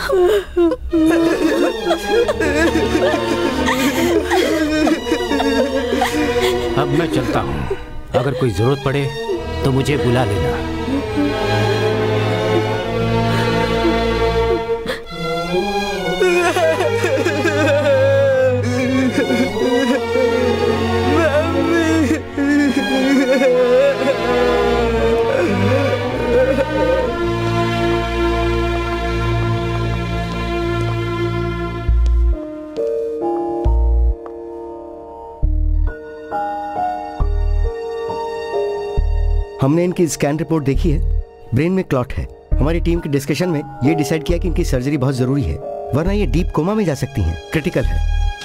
अब मैं चलता हूँ, अगर कोई जरूरत पड़े तो मुझे बुला लेना। हमने इनकी स्कैन रिपोर्ट देखी है, ब्रेन में क्लॉट है। हमारी टीम की डिस्कशन में ये डिसाइड किया कि इनकी सर्जरी बहुत जरूरी है, वरना ये डीप कोमा में जा सकती हैं, क्रिटिकल है।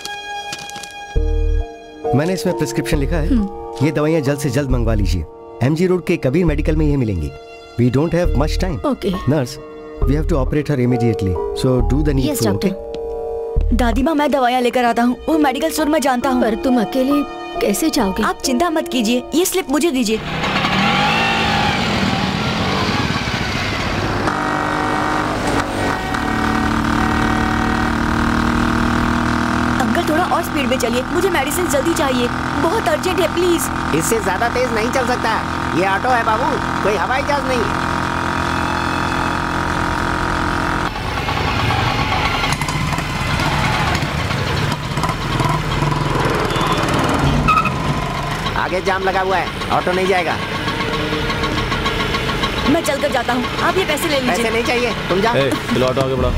मैंने इसमें प्रिस्क्रिप्शन लिखा है, ये दवाइयाँ जल्द से जल्द मंगवा लीजिए। MG रोड के कबीर मेडिकल में ये मिलेंगी। We don't have much time. Okay nurse, we have to operate her immediately, so do the needful. Okay दादी माँ, मैं दवाइयाँ लेकर आता हूँ, वो मेडिकल स्टोर में जानता हूँ। पर तुम अकेले कैसे जाओगे? आप चिंता मत कीजिए, ये स्लिप मुझे दीजिए। और स्पीड में चलिए, मुझे मेडिसिन जल्दी चाहिए, बहुत अर्जेंट है प्लीज। इससे ज्यादा तेज नहीं चल सकता, ये ऑटो है बाबू, कोई हवाई जहाज नहीं। आगे जाम लगा हुआ है, ऑटो नहीं जाएगा। मैं चलकर जाता हूँ, आप ये पैसे ले लीजिए। पैसे नहीं चाहिए, तुम जाओ। चलो ऑटो आगे बढ़ाओ।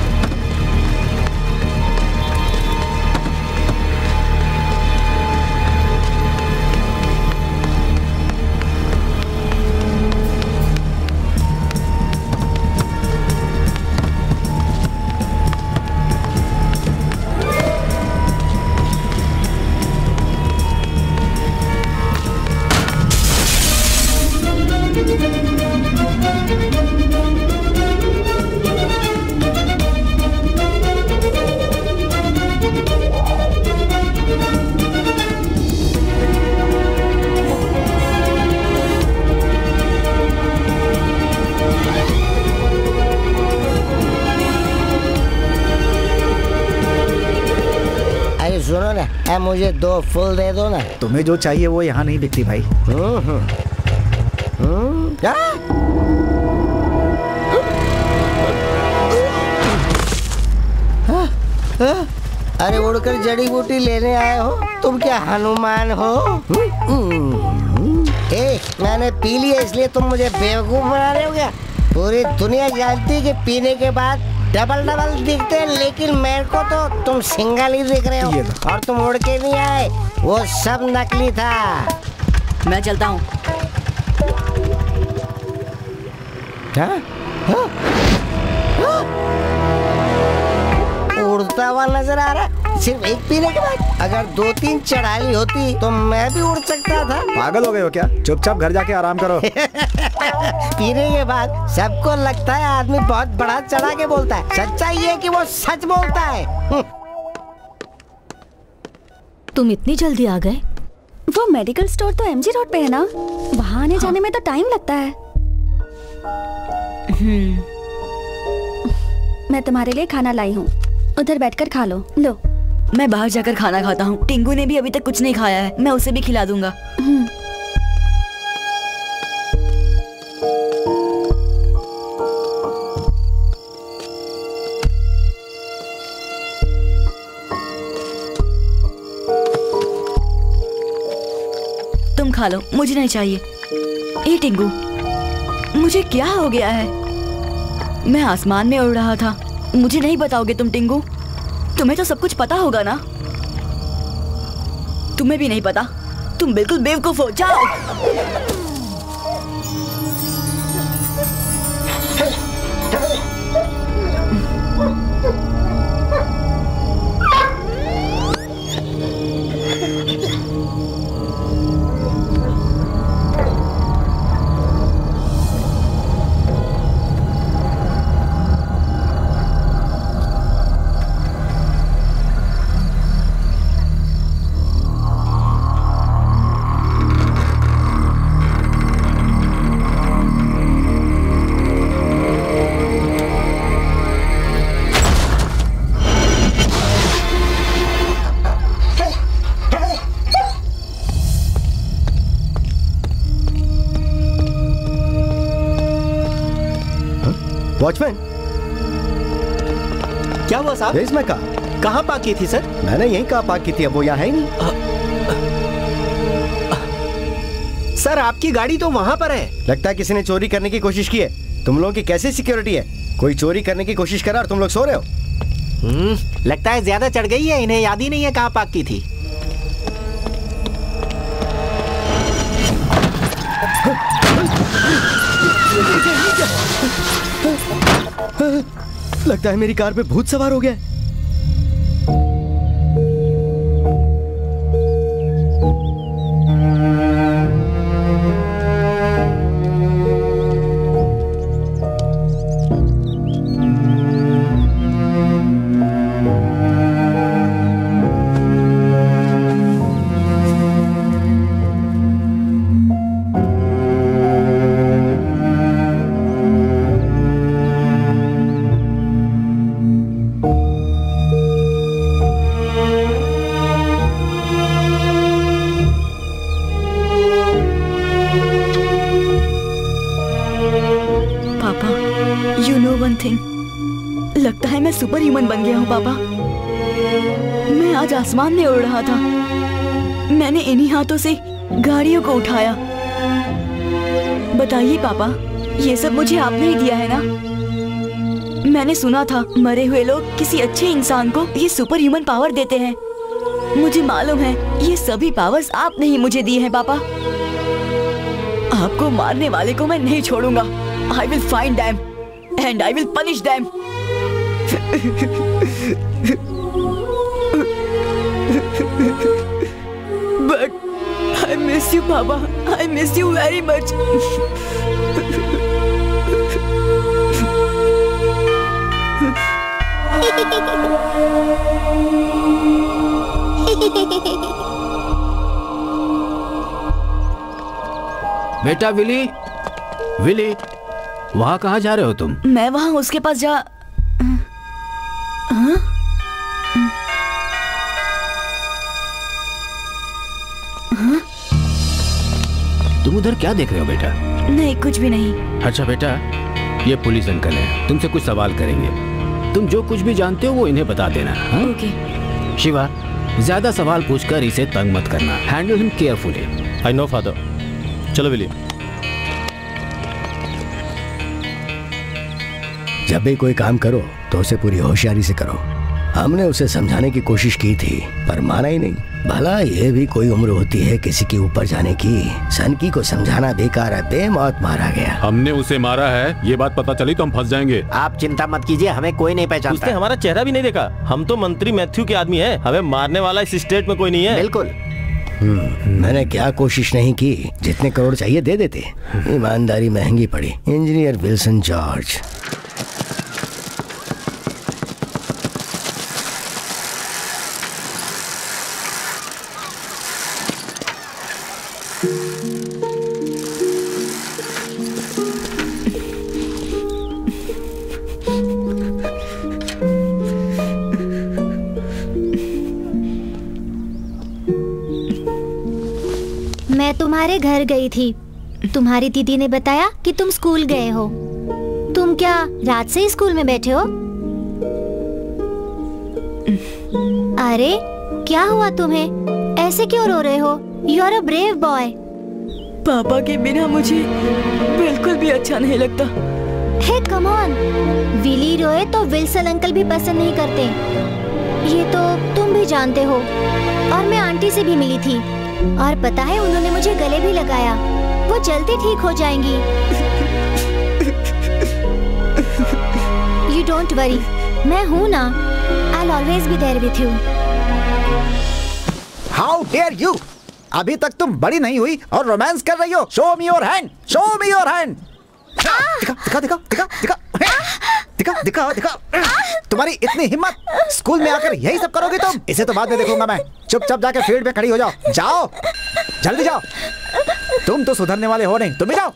सुनो ना, मुझे 2 फुल दे दो ना। तुम्हें जो चाहिए वो यहाँ नहीं बिकती भाई। क्या? अरे उड़कर जड़ी बूटी लेने आए हो? तुम क्या हनुमान हो? मैंने पी लिया इसलिए तुम मुझे बेवकूफ बना रहे हो क्या? पूरी दुनिया जानती है कि पीने के बाद डबल डबल दिखते हैं, लेकिन मेरे को तो तुम सिंगल ही दिख रहे हो। और तुम उड़ के नहीं आए, वो सब नकली था। मैं चलता हूँ। उड़ता हुआ नजर आ रहा, सिर्फ एक पीने के बाद। अगर 2-3 चढ़ाई होती तो मैं भी उड़ सकता था। पागल हो गए हो क्या? चुपचाप घर जाके आराम करो। पीने के बाद सबको लगता है आदमी बहुत बड़ा चढ़ा के बोलता है। सच्चाई ये कि वो सच बोलता है। तुम इतनी जल्दी आ गए? वो मेडिकल स्टोर तो एमजी रोड पे है ना, वहाँ आने जाने में तो टाइम लगता है। मैं तुम्हारे लिए खाना लाई हूँ, उधर बैठकर खा लो। लो। मैं बाहर जाकर खाना खाता हूँ। टिंगू ने भी अभी तक कुछ नहीं खाया है, मैं उसे भी खिला दूंगा। तुम खा लो, मुझे नहीं चाहिए। ए टिंगू, मुझे क्या हो गया है? मैं आसमान में उड़ रहा था। मुझे नहीं बताओगे तुम टिंगू? तुम्हें तो सब कुछ पता होगा ना? तुम्हें भी नहीं पता? तुम बिल्कुल बेवकूफ हो। जाओ। वॉचमैन, क्या हुआ साहब? इसमें कहाँ पार्क की थी सर? मैंने यहीं कहाँ पार्क की थी, अब वो यहाँ है ही नहीं। सर आपकी गाड़ी तो वहाँ पर है। लगता है किसी ने चोरी करने की कोशिश की है। तुम लोगों की कैसी सिक्योरिटी है? कोई चोरी करने की कोशिश करा और तुम लोग सो रहे हो? लगता है ज्यादा चढ़ गई है, इन्हें याद ही नहीं है कहाँ पार्क की थी। लगता है मेरी कार पे भूत सवार हो गया। लगता है मैं सुपर ह्यूमन बन गया हूँ पापा। मैं आज आसमान में उड़ रहा था। मैंने इन्हीं हाथों से गाड़ियों को उठाया। बताइए पापा, ये सब मुझे आपने ही दिया है ना? मैंने सुना था मरे हुए लोग किसी अच्छे इंसान को ये सुपर ह्यूमन पावर देते हैं। मुझे मालूम है ये सभी पावर्स आपने ही मुझे दिए हैं पापा। आपको मारने वाले को मैं नहीं छोड़ूंगा। I will find them and I will punish them. But I miss you, Papa. I miss you very much. बेटा विली, विली, वहाँ कहाँ जा रहे हो तुम? मैं वहाँ उसके पास जा। हाँ? हाँ? तुम उधर क्या देख रहे हो बेटा? नहीं, कुछ भी नहीं। अच्छा बेटा, ये पुलिस अंकल हैं, तुमसे कुछ सवाल करेंगे। तुम जो कुछ भी जानते हो वो इन्हें बता देना। हाँ? ओके। शिवा, ज्यादा सवाल पूछकर इसे तंग मत करना। Handle him carefully. I know father. चलो विली। जब भी कोई काम करो तो उसे पूरी होशियारी से करो। हमने उसे समझाने की कोशिश की थी पर माना ही नहीं। भला ये भी कोई उम्र होती है किसी के ऊपर जाने की। सनकी को समझाना बेकार है, बेमौत मारा गया। हमने उसे मारा है, ये बात पता चली तो हम फंस जाएंगे। आप चिंता मत कीजिए, हमें कोई नहीं पहचानता। उसने हमारा चेहरा भी नहीं देखा। हम तो मंत्री मैथ्यू के आदमी हैं। हमें मारने वाला इस स्टेट में कोई नहीं है। बिल्कुल। मैंने क्या कोशिश नहीं की, जितने करोड़ चाहिए दे देते। ईमानदारी महंगी पड़ी। Engineer Wilson George. मैं तुम्हारे घर गई थी। तुम्हारी दीदी ने बताया कि तुम स्कूल गए हो। तुम क्या रात से ही स्कूल में बैठे हो? अरे क्या हुआ तुम्हें? ऐसे क्यों रो रहे हो? You are a brave boy. Papa के बिना मुझे बिल्कुल भी अच्छा नहीं लगता। हे कम ऑन, विली रोए तो विल्सन अंकल भी पसंद नहीं करते। ये तो तुम भी जानते हो। और मैं आंटी से भी मिली थी और पता है उन्होंने मुझे गले भी लगाया। वो जल्दी ठीक हो जाएंगी। यू डोंट वरी, मैं हूँ ना। I'll always be there with you. How dare you? अभी तक तुम बड़ी नहीं हुई और रोमांस कर रही हो। Show me your hand. Show me your hand. दिखा दिखा दिखा दिखा दिखा दिखा दिखा। तुम्हारी इतनी हिम्मत, स्कूल में आकर यही सब करोगे तुम? इसे तो बाद में देखूंगा मैं। चुपचाप जाके फील्ड में खड़ी हो जाओ। जाओ, जल्दी जाओ। तुम तो सुधरने वाले हो नहीं, तुम भी जाओ।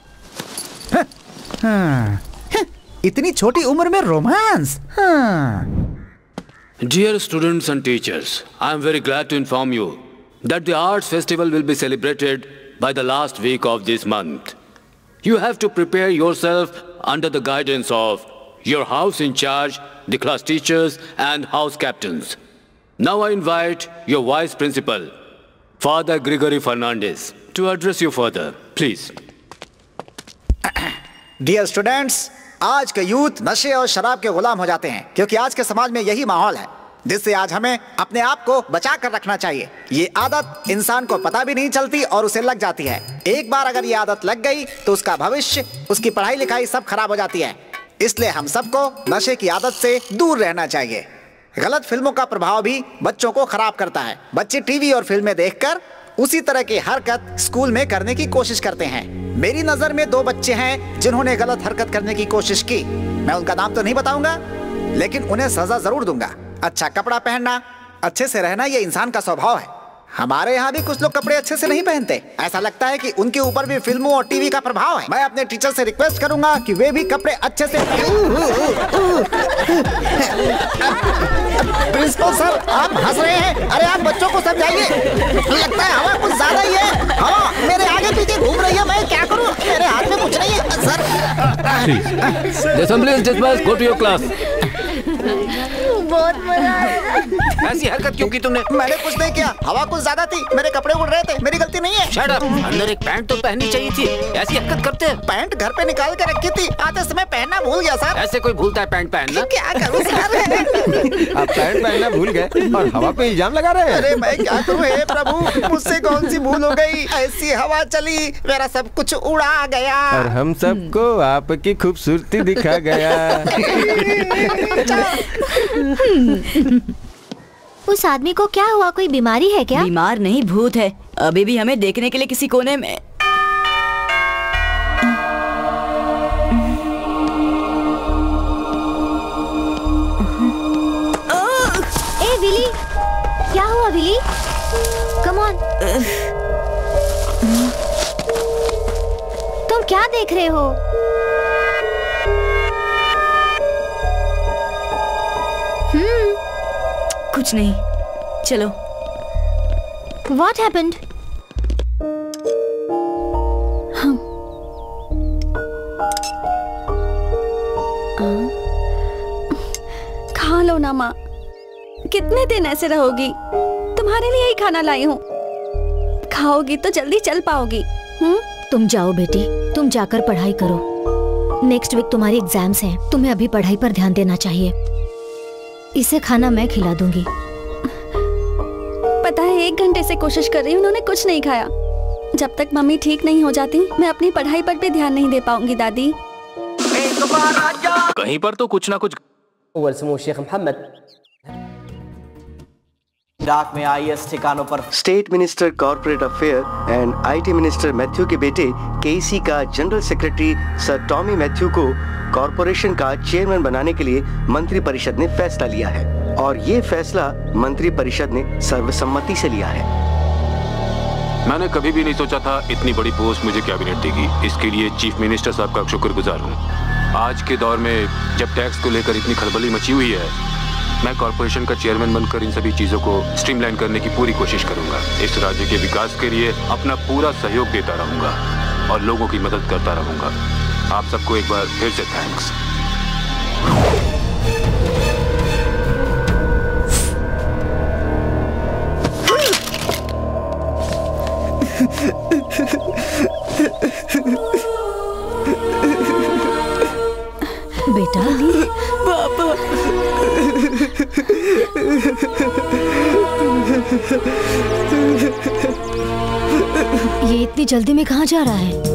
इतनी छोटी उम्र में romance. Dear students and teachers, I am very glad to inform you that the Arts Festival will be celebrated by the last week of this month. You have to prepare yourself under the guidance of your house in charge, the class teachers and house captains. Now I invite your Vice Principal, Father Gregory Fernandez, to address you further. Please. Dear students, आज के youth नशे और शराब के गुलाम हो जाते हैं क्योंकि आज के समाज में यही माहौल है, जिससे आज हमें अपने आप को बचा कर रखना चाहिए। ये आदत इंसान को पता भी नहीं चलती और उसे लग जाती है। एक बार अगर ये आदत लग गई तो उसका भविष्य, उसकी पढ़ाई लिखाई सब खराब हो जाती है। इसलिए हम सबको नशे की आदत से दूर रहना चाहिए। गलत फिल्मों का प्रभाव भी बच्चों को खराब करता है। बच्चे टीवी और फिल्में देखकर उसी तरह की हरकत स्कूल में करने की कोशिश करते हैं। मेरी नजर में 2 बच्चे हैं जिन्होंने गलत हरकत करने की कोशिश की। मैं उनका नाम तो नहीं बताऊंगा, लेकिन उन्हें सजा जरूर दूंगा। अच्छा कपड़ा पहनना, अच्छे से रहना ये इंसान का स्वभाव है। हमारे यहाँ भी कुछ लोग कपड़े अच्छे से नहीं पहनते। ऐसा लगता है कि उनके ऊपर भी फिल्मों और टीवी का प्रभाव है। मैं अपने टीचर से रिक्वेस्ट करूंगा कि वे भी कपड़े अच्छे से प्रिंसिपल सर, आप हंस रहे हैं। अरे आप बच्चों को समझाइए। लगता है हवा कुछ ज्यादा ही है। हवा मेरे आगे पीछे घूम रही है, मैं क्या करूं? मेरे हाथ में कुछ नहीं है sir. The assembly is dismissed. Go to your class. बहुत मजा आया। ऐसी हरकत क्यों की तुमने? मैंने कुछ नहीं किया, हवा कुछ ज्यादा थी, मेरे कपड़े उड़ रहे थे, मेरी गलती नहीं है। Shut up. अंदर एक पैंट तो पहननी चाहिए थी। ऐसी हरकत करते हैं। पैंट घर पे निकाल के रखी थी, आते समय पहनना भूल गया सर। ऐसे कोई भूलता है पैंट पहनना? क्या करूं सर? आप पैंट पहनना भूल गए और हवा पे इल्जाम लगा रहे हैं। अरे मैं क्या करूं हे प्रभु, मुझसे कौन सी भूल हो गई? ऐसी हवा चली, मेरा सब कुछ उड़ा गया और हम सबको आपकी खूबसूरती दिखा गया। उस आदमी को क्या हुआ? कोई बीमारी है क्या? बीमार नहीं, भूत है। अभी भी हमें देखने के लिए किसी कोने में। ए विली, क्या हुआ विली? Come on. तुम क्या देख रहे हो? कुछ नहीं, चलो। What happened? खा लो ना माँ, कितने दिन ऐसे रहोगी? तुम्हारे लिए ही खाना लाई हूँ, खाओगी तो जल्दी चल पाओगी। तुम जाओ बेटी, तुम जाकर पढ़ाई करो। नेक्स्ट वीक तुम्हारी एग्जाम्स हैं, तुम्हें अभी पढ़ाई पर ध्यान देना चाहिए। इसे खाना मैं खिला दूंगी। पता है 1 घंटे से कोशिश कर रही हूँ, उन्होंने कुछ नहीं खाया। जब तक मम्मी ठीक नहीं हो जाती मैं अपनी पढ़ाई पर भी ध्यान नहीं दे पाऊंगी दादी। कहीं पर तो कुछ ना कुछ। शेख मोहम्मद इराक में IS ठिकानों पर। State minister corporate affair and IT minister Matthew के बेटे केसी का general secretary sir Tommy Matthew को कॉर्पोरेशन का चेयरमैन बनाने के लिए मंत्री परिषद ने फैसला लिया है और ये फैसला मंत्री परिषद ने सर्वसम्मति से लिया है। मैंने कभी भी नहीं सोचा था इतनी बड़ी पोस्ट मुझे कैबिनेट देगी। इसके लिए चीफ मिनिस्टर साहब का शुक्रगुजार हूँ। आज के दौर में जब टैक्स को लेकर इतनी खलबली मची हुई है, मैं कॉर्पोरेशन का चेयरमैन बनकर इन सभी चीज़ों को स्ट्रीमलाइन करने की पूरी कोशिश करूंगा। इस राज्य के विकास के लिए अपना पूरा सहयोग देता रहूंगा और लोगों की मदद करता रहूंगा। आप सबको एक बार फिर से थैंक्स। बेटा, पापा। ये इतनी जल्दी में कहाँ जा रहा है?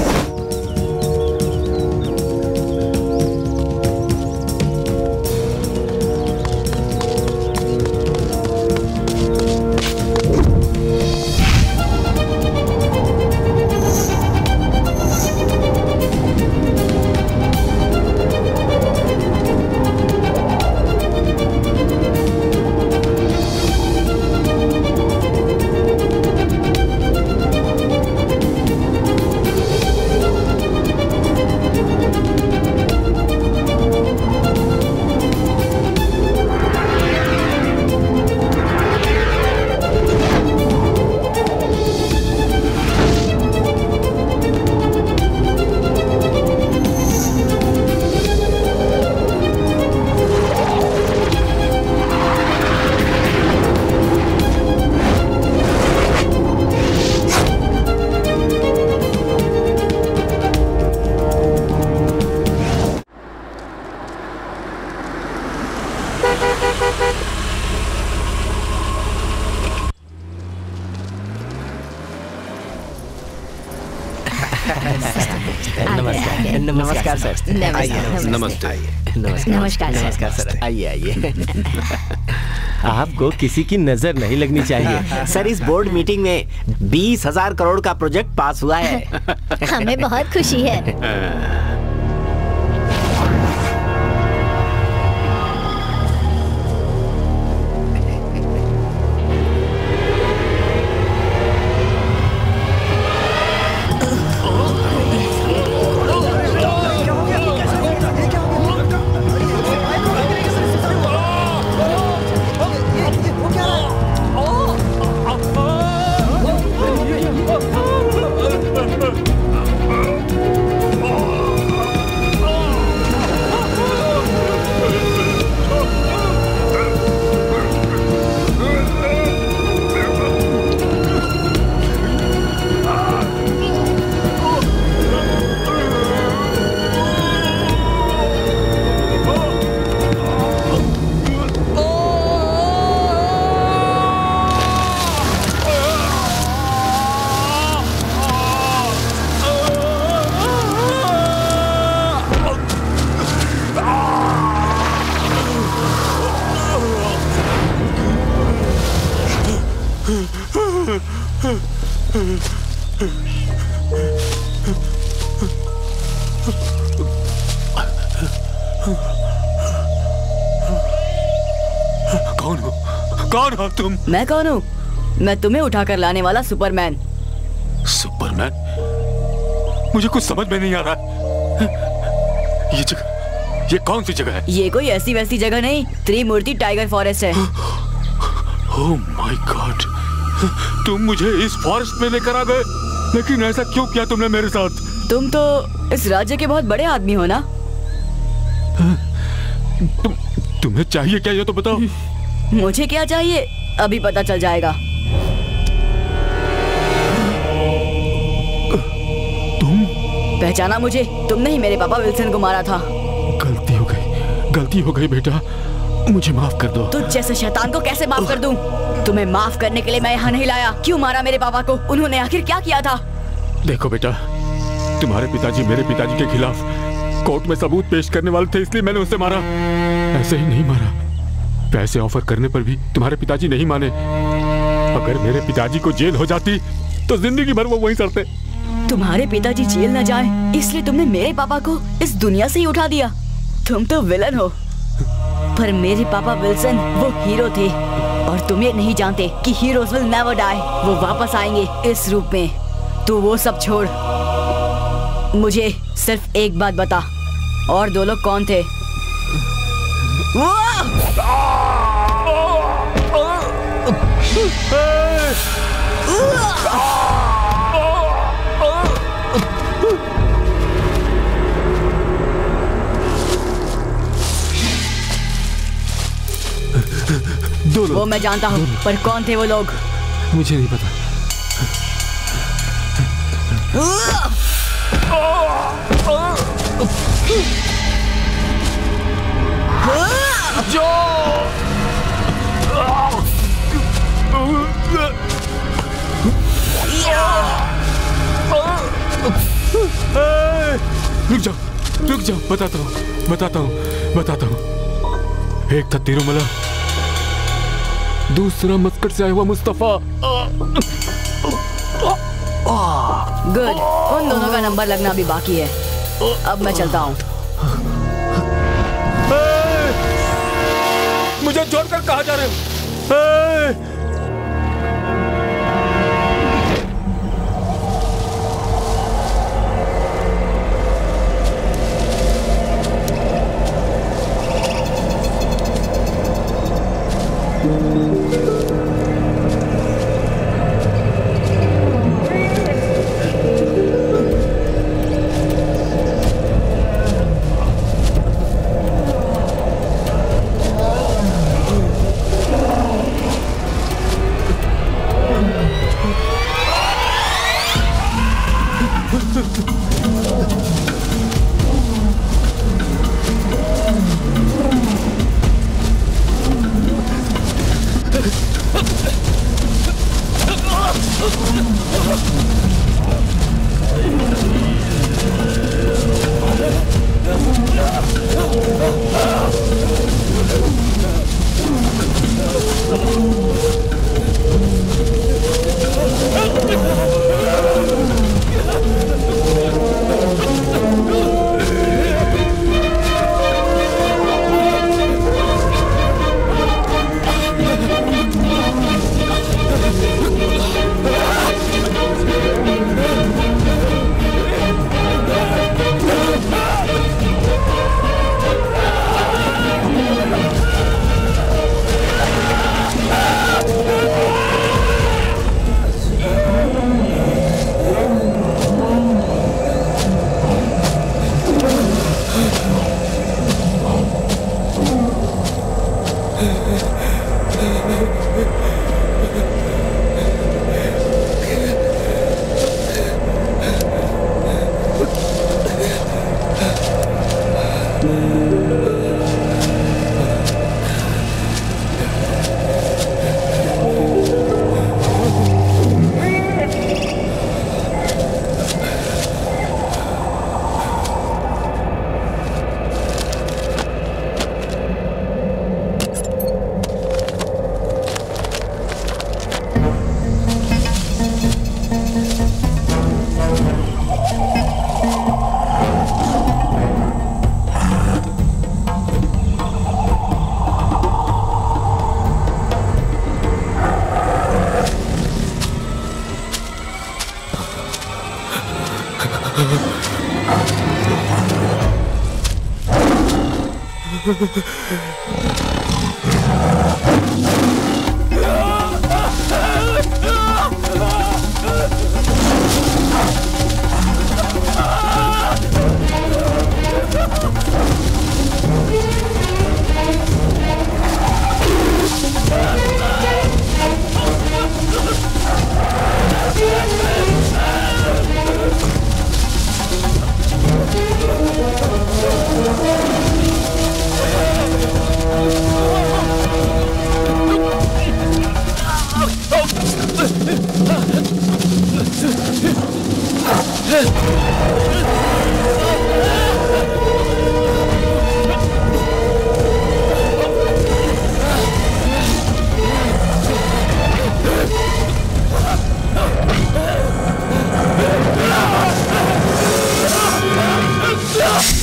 नमस्कार सर। नमस्ते। नमस्कार सर। आइए। आपको किसी की नजर नहीं लगनी चाहिए। सर, इस बोर्ड मीटिंग में 20,000 करोड़ का प्रोजेक्ट पास हुआ है। हमें बहुत खुशी है। कौन हो तुम? मैं कौन हूँ? मैं तुम्हें उठाकर लाने वाला सुपरमैन। सुपरमैन? मुझे कुछ समझ में नहीं आ रहा। ये जगह, ये कौन सी जगह है? ये कोई ऐसी वैसी जगह नहीं, त्रिमूर्ति टाइगर फॉरेस्ट है। ओह माय गॉड, तुम मुझे इस फॉरेस्ट में लेकर आ गए, लेकिन ऐसा क्यों किया तुमने मेरे साथ? तुम तो इस राज्य के बहुत बड़े आदमी हो ना? तुम्हें चाहिए क्या, ये तो बताओ। मुझे क्या चाहिए अभी पता चल जाएगा। तुम पहचाना मुझे? तुमने ही मेरे पापा विल्सन को मारा था। गलती हो गई बेटा, मुझे माफ कर दो। तुझ जैसे शैतान को कैसे माफ कर दूं? तुम्हें माफ करने के लिए मैं यहाँ नहीं लाया। क्यों मारा मेरे पापा को? उन्होंने आखिर क्या किया था? देखो बेटा, तुम्हारे पिताजी मेरे पिताजी के खिलाफ कोर्ट में सबूत पेश करने वाले थे, इसलिए मैंने उसे मारा। ऐसे ही नहीं मारा। पैसे ऑफर करने पर भी तुम्हारे पिताजी नहीं माने। अगर मेरे पिताजी को जेल हो जाती तो जिंदगी भर वो वहीं सड़ते। तुम्हारे पिताजी जेल न जाए इसलिए तुमने मेरे पापा को इस दुनिया से ही उठा दिया। तुम तो विलन हो, पर मेरे पापा विल्सन वो हीरो थे। और तुम ये नहीं जानते कि हीरोज विल नेवर डाई। वो वापस आएंगे इस रूप में। तू वो सब छोड़, मुझे सिर्फ एक बात बता, और दो लोग कौन थे? वो मैं जानता हूँ, पर कौन थे वो लोग? मुझे नहीं पता। जो रुक जाओ, बताता हूँ। एक था तिरुमला, दूसरा मस्कट से आया हुआ मुस्तफा। गुड, उन दोनों का नंबर लगना भी बाकी है। अब मैं चलता हूँ। मुझे छोड़कर कहाँ जा रहे हो?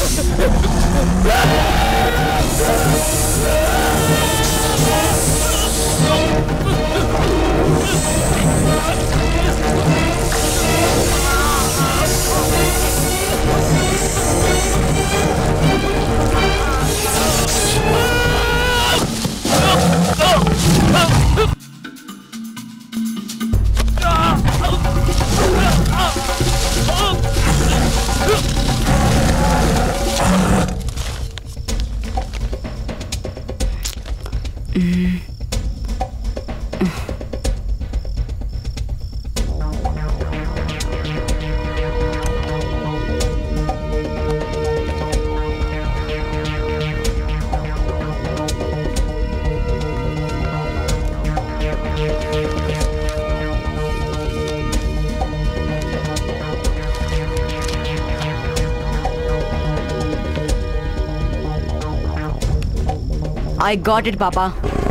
I got it, Papa.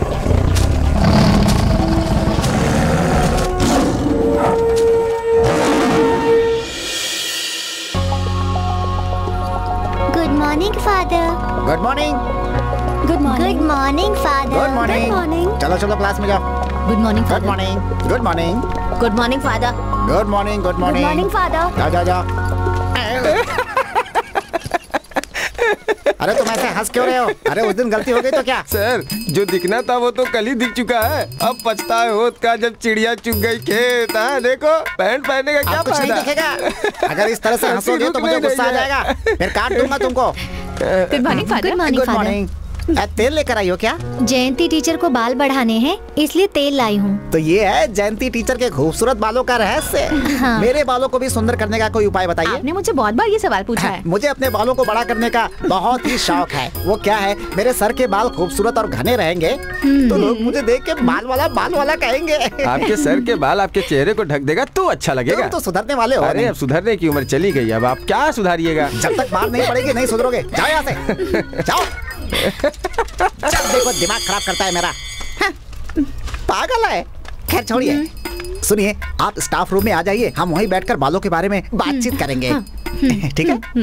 Good morning, Father. Good morning. Good morning. Good morning, Father. Good morning. Good morning. चलो चलो क्लास में जाओ। Good morning, good morning. Good morning. Good morning father. Good morning. Good morning. Good morning, Father. जाओ जाओ जाओ। अरे तुम ऐसे हंस क्यों रहे हो? अरे उस दिन गलती हो गई तो क्या? सर जो दिखना था वो तो कल ही दिख चुका है। अब पछताए होत का जब चिड़िया चुग गई खेत। हाँ देखो पैंट पहनने का क्या कुछ नहीं फायदा? दिखेगा। अगर इस तरह से हंसोगे तो मुझे गुस्सा आ जाएगा, फिर काट दूंगा तुमको। Good morning father. Good morning, good Father. Morning. तेल लेकर आई हो क्या? जयंती टीचर को बाल बढ़ाने हैं, इसलिए तेल लाई हूँ। तो ये है जयंती टीचर के खूबसूरत बालों का रहस्य। हाँ। मेरे बालों को भी सुंदर करने का कोई उपाय बताइए। आपने मुझसे बहुत बार ये सवाल पूछा है। मुझे अपने बालों को बड़ा करने का बहुत ही शौक है। वो क्या है, मेरे सर के बाल खूबसूरत और घने रहेंगे तो लोग मुझे देख के बाल वाला कहेंगे। आपके सर के बाल आपके चेहरे को ढक देगा तो अच्छा लगेगा। तुम तो सुधरने वाले हो। अरे अब सुधरने की उम्र चली गई, अब आप क्या सुधारिएगा? जब तक बाल नहीं पड़ेगी नहीं सुधरोगे। जाओ यहाँ से, जाओ। जब देखो दिमाग खराब करता है मेरा। हाँ, पागल है। खैर छोड़िए, सुनिए आप स्टाफ रूम में आ जाइए, हम वहीं बैठकर बालों के बारे में बातचीत करेंगे। ठीक है?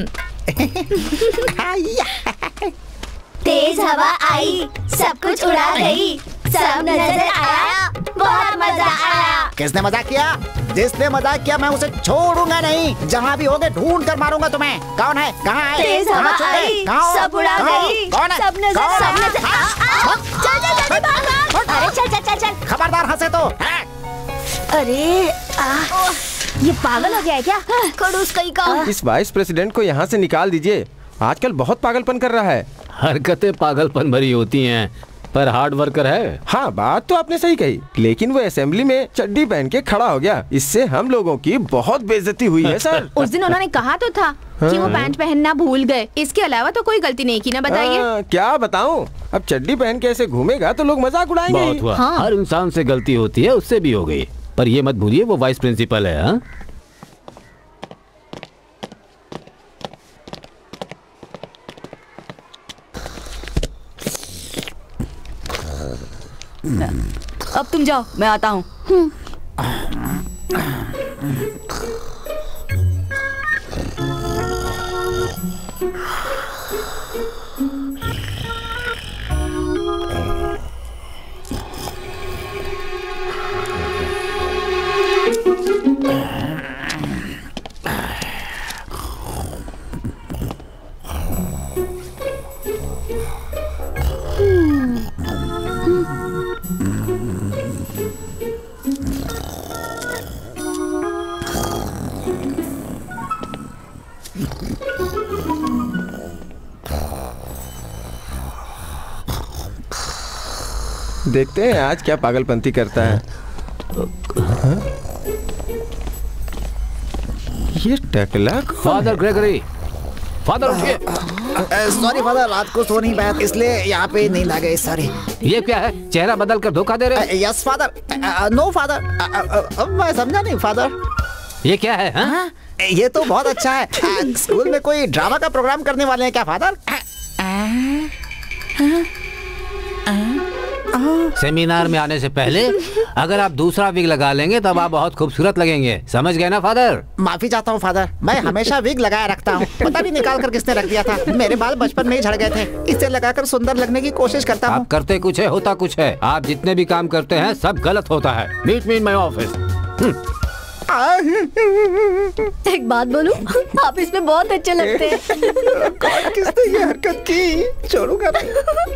तेज हवा आई, सब कुछ उड़ा गई, सब नजर आया, बहुत मजा आया। किसने मजाक किया? जिसने मजाक किया मैं उसे छोड़ूंगा नहीं। जहाँ भी होगे ढूंढ कर मारूंगा तुम्हें। कौन है? कहाँ है? तेज हवा आई, सब उड़ा गई, कौन है? सब नजर चल चल जल्दी भाग। अरे चल चल चल चल। खबरदार हंसे तो। अरे ये पागल हो गया है क्या? खड़ूस कहीं का। इस वाइस प्रेसिडेंट को यहाँ से निकाल दीजिए, आजकल बहुत पागलपन कर रहा है। हरकतें पागलपन भरी होती हैं पर हार्ड वर्कर है। हाँ बात तो आपने सही कही, लेकिन वो असेंबली में चड्डी पहन के खड़ा हो गया, इससे हम लोगों की बहुत बेइज्जती हुई है सर। उस दिन उन्होंने कहा तो था कि वो पैंट पहनना भूल गए, इसके अलावा तो कोई गलती नहीं की ना। बताइए। क्या बताऊं, अब चड्डी पहन के ऐसे घूमेगा तो लोग मजाक उड़ाएंगे। बहुत हुआ। हर इंसान से गलती होती है, उससे भी हो गई, पर ये मत भूलिए वो वाइस प्रिंसिपल है। हाँ? अब तुम जाओ, मैं आता हूँ। देखते हैं आज क्या पागलपंती करता है। ये टकला फादर ग्रेगरी, फादर उठिए। सॉरी फादर, रात को सो नहीं पाया इसलिए यहाँ पे नींद आ गई। सॉरी। ये क्या है, चेहरा बदल कर धोखा दे रहे? Yes father. नो फादर, मैं समझा नहीं फादर। ये क्या है? हाँ? ये तो बहुत अच्छा है। स्कूल में कोई ड्रामा का प्रोग्राम करने वाले हैं क्या फादर? सेमिनार में आने से पहले अगर आप दूसरा विग लगा लेंगे तब आप बहुत खूबसूरत लगेंगे। समझ गए ना फादर? माफी चाहता हूँ फादर, मैं हमेशा विग लगाया रखता हूँ। पता नहीं निकाल कर किसने रख दिया था। मेरे बाल बचपन में ही झड़ गए थे। इसे लगाकर सुंदर लगने की कोशिश करता हूँ। आप करते कुछ है, होता कुछ है। आप जितने भी काम करते हैं सब गलत होता है। Meet me in my office. एक बात बोलूं, आप इसमें बहुत अच्छे लगते हैं। किसने ये हरकत की? छोड़ूंगा नहीं।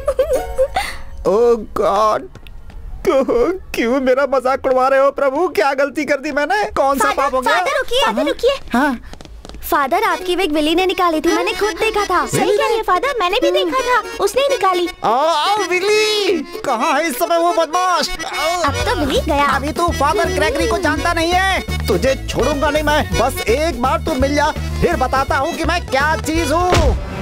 ओह गॉड, क्यों मेरा मजाक उड़वा रहे हो प्रभु? क्या गलती कर दी मैंने? कौन सा पाप हो गया? फादर रुकिए। हाँ फादर, आपकी विग विली ने निकाली थी, मैंने खुद देखा था। सही कह रही है फादर, मैंने भी देखा था, उसने ही निकाली। विली कहाँ है इस समय वो बदमाश? अब तो विली गया। अभी तू फादर ग्रेगरी को जानता नहीं है। तुझे छोड़ूंगा नहीं मैं। बस एक बार तू मिल जा, फिर बताता हूँ कि मैं क्या चीज हूँ।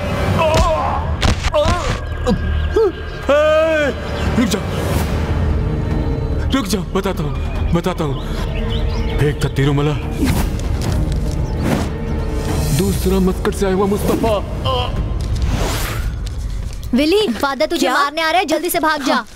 रुक जाओ, बताता हूँ। एक था तिरुमला, दूसरा मस्कट से आया हुआ मुस्तफा। विली, फादर तुझे मारने आ रहे हैं, जल्दी से भाग जा।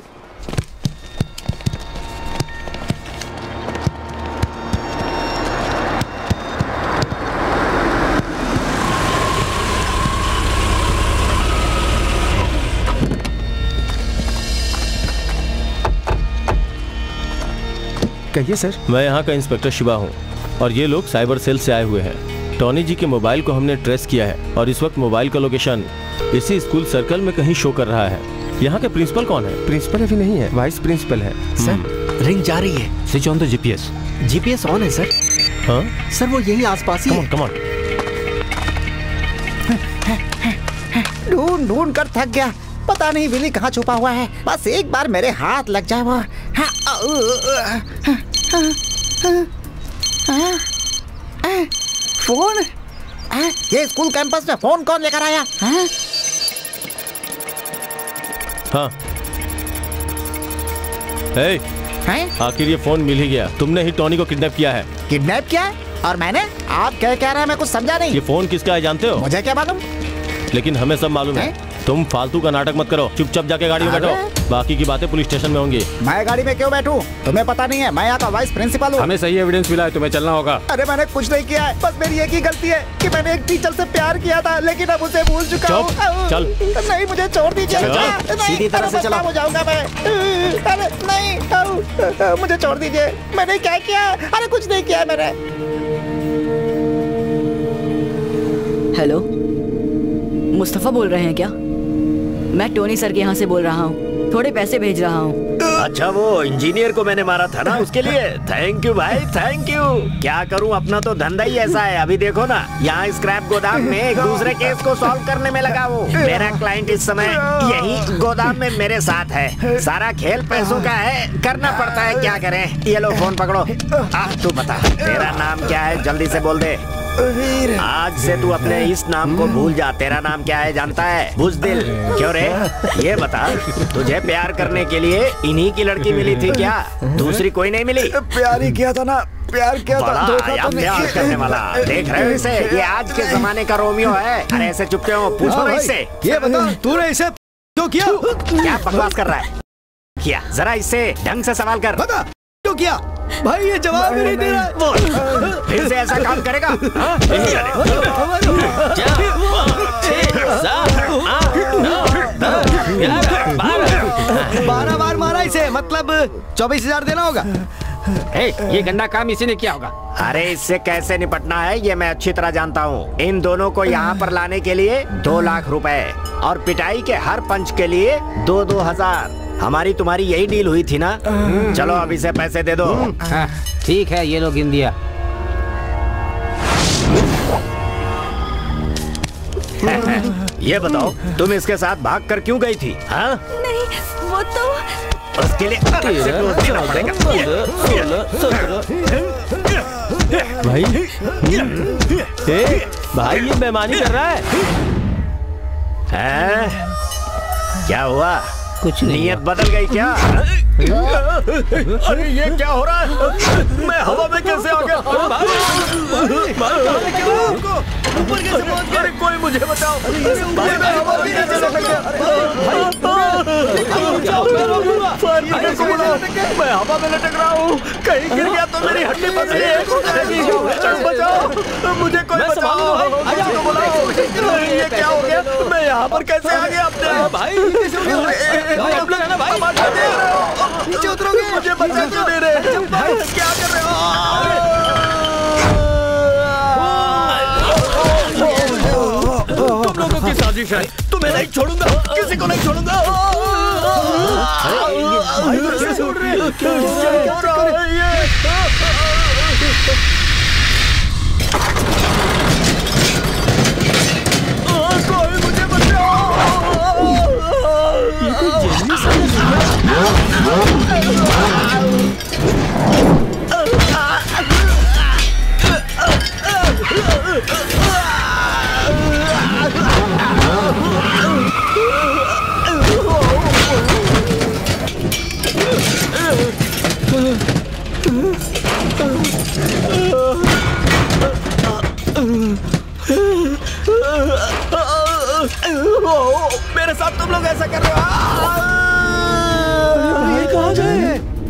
कहिए सर। मैं यहाँ का इंस्पेक्टर शिवा हूँ और ये लोग साइबर सेल से आए हुए हैं। टॉनी जी के मोबाइल को हमने ट्रेस किया है और इस वक्त मोबाइल का लोकेशन इसी स्कूल सर्कल में कहीं शो कर रहा है। यहाँ के प्रिंसिपल कौन है? प्रिंसिपल अभी नहीं है, वाइस प्रिंसिपल है। सर रिंग जा रही है। Switch on the GPS. GPS on है सर। हाँ सर, वो यही आसपास ही है। Come on. ढूंढ कर थक गया। पता नहीं विली कहाँ छुपा हुआ है। बस एक बार मेरे हाथ लग जाए वो। फोन? ये स्कूल कैंपस में फोन कौन लेकर आया? हाँ आखिर ये फोन मिल ही गया। तुमने ही टॉनी को किडनैप किया है। किडनैप किया है? और मैंने? आप क्या कह रहे हैं? मैं कुछ समझा नहीं। ये फोन किसका है जानते हो? मुझे क्या मालूम, लेकिन हमें सब मालूम है। तुम फालतू का नाटक मत करो, चुपचाप जाके गाड़ी में बैठो। बाकी की बातें पुलिस स्टेशन में होंगी। मैं गाड़ी में क्यों बैठूं? तुम्हें पता नहीं है मैं यहाँ का वाइस प्रिंसिपल हूँ। हमें सही एविडेंस मिला है, तुम्हें चलना होगा। अरे मैंने कुछ नहीं किया है, बस मेरी एक ही गलती है कि मैंने एक टीचर से प्यार किया था, लेकिन अब उसे भूल चुका हूँ। चल। नहीं, मुझे छोड़ दीजिए। सीधी तरह से चला। हो जाऊंगा मैं। अरे नहीं, मुझे छोड़ दीजिए। मैंने क्या किया? अरे कुछ नहीं किया मैंने। हेलो, मुस्तफा बोल रहे हैं क्या? मैं टोनी सर के यहाँ से बोल रहा हूँ, थोड़े पैसे भेज रहा हूँ। अच्छा, वो इंजीनियर को मैंने मारा था ना, उसके लिए थैंक यू भाई, थैंक यू। क्या करूँ, अपना तो धंधा ही ऐसा है। अभी देखो ना, यहाँ स्क्रैप गोदाम में एक दूसरे केस को सॉल्व करने में लगा वो। मेरा क्लाइंट इस समय यही गोदाम में मेरे साथ है। सारा खेल पैसों का है, करना पड़ता है, क्या करें। ये लो फोन पकड़ो। तू बता तेरा नाम क्या है, जल्दी से बोल दे। आज से तू अपने इस नाम को भूल जा। तेरा नाम क्या है जानता है? बुज़दिल। क्यों रे? ये बता, तुझे प्यार करने के लिए इन्हीं की लड़की मिली थी क्या? दूसरी कोई नहीं मिली? प्यार ही किया था ना, प्यार किया था। बड़ा प्यार करने वाला। देख रहे हो इसे? ये आज के जमाने का रोमियो है। अरे ऐसे चुप क्यों? पूछो ना इससे। ये बता, तूने इसे क्यों किया? क्या बकवास कर रहा है? किया, जरा इससे ढंग से सवाल कर। बता क्यों किया? भाई ये जवाब भी नहीं दे रहा। बोल, फिर से ऐसा काम करेगा? बारह बार मारा इसे, मतलब 24,000 देना होगा। ये गंदा काम इसी ने किया होगा। अरे इससे कैसे निपटना है ये मैं अच्छी तरह जानता हूँ। इन दोनों को यहाँ पर लाने के लिए 2 लाख रुपए और पिटाई के हर पंच के लिए 2-2 हजार। हमारी तुम्हारी यही डील हुई थी ना? चलो अब इसे पैसे दे दो। ठीक है, ये लो गिन दिया। ये बताओ, तुम इसके साथ भाग कर क्यों गई थी? हाँ? नहीं, वो तो उसके लिए अलग से क्लोज देना पड़ेगा। भाई भाई ये बेईमानी कर रहा है। क्या हुआ? कुछ नहीं। नियत बदल गई क्या? अरे ये क्या हो रहा है? मैं हवा में कैसे आ गया? अरे कोई मुझे बताओ। मैं हवा में कैसे लग गया? को बुलाओ। मैं हवा में लटक रहा हूँ, कहीं गिर गया तो मेरी हड्डी पसली बचाओ, मुझे कोई बचाओ, किसी को बुलाओ। ये क्या हो गया, मैं यहाँ पर कैसे आ गया अपने भाई? नीचे उतरोगे, मुझे बचा क्यों दे रहे? क्या कर रहे हो? तुम लोगों की साजिश है, तुम्हें नहीं छोड़ूंगा, किसी को नहीं छोड़ूंगा। क्या हो रहा है ये? कोई मुझे बचाओ। ये कोई जंगली मेरे साथ तुम लोग ऐसा कर रहे हो? भाई कहाँ गए?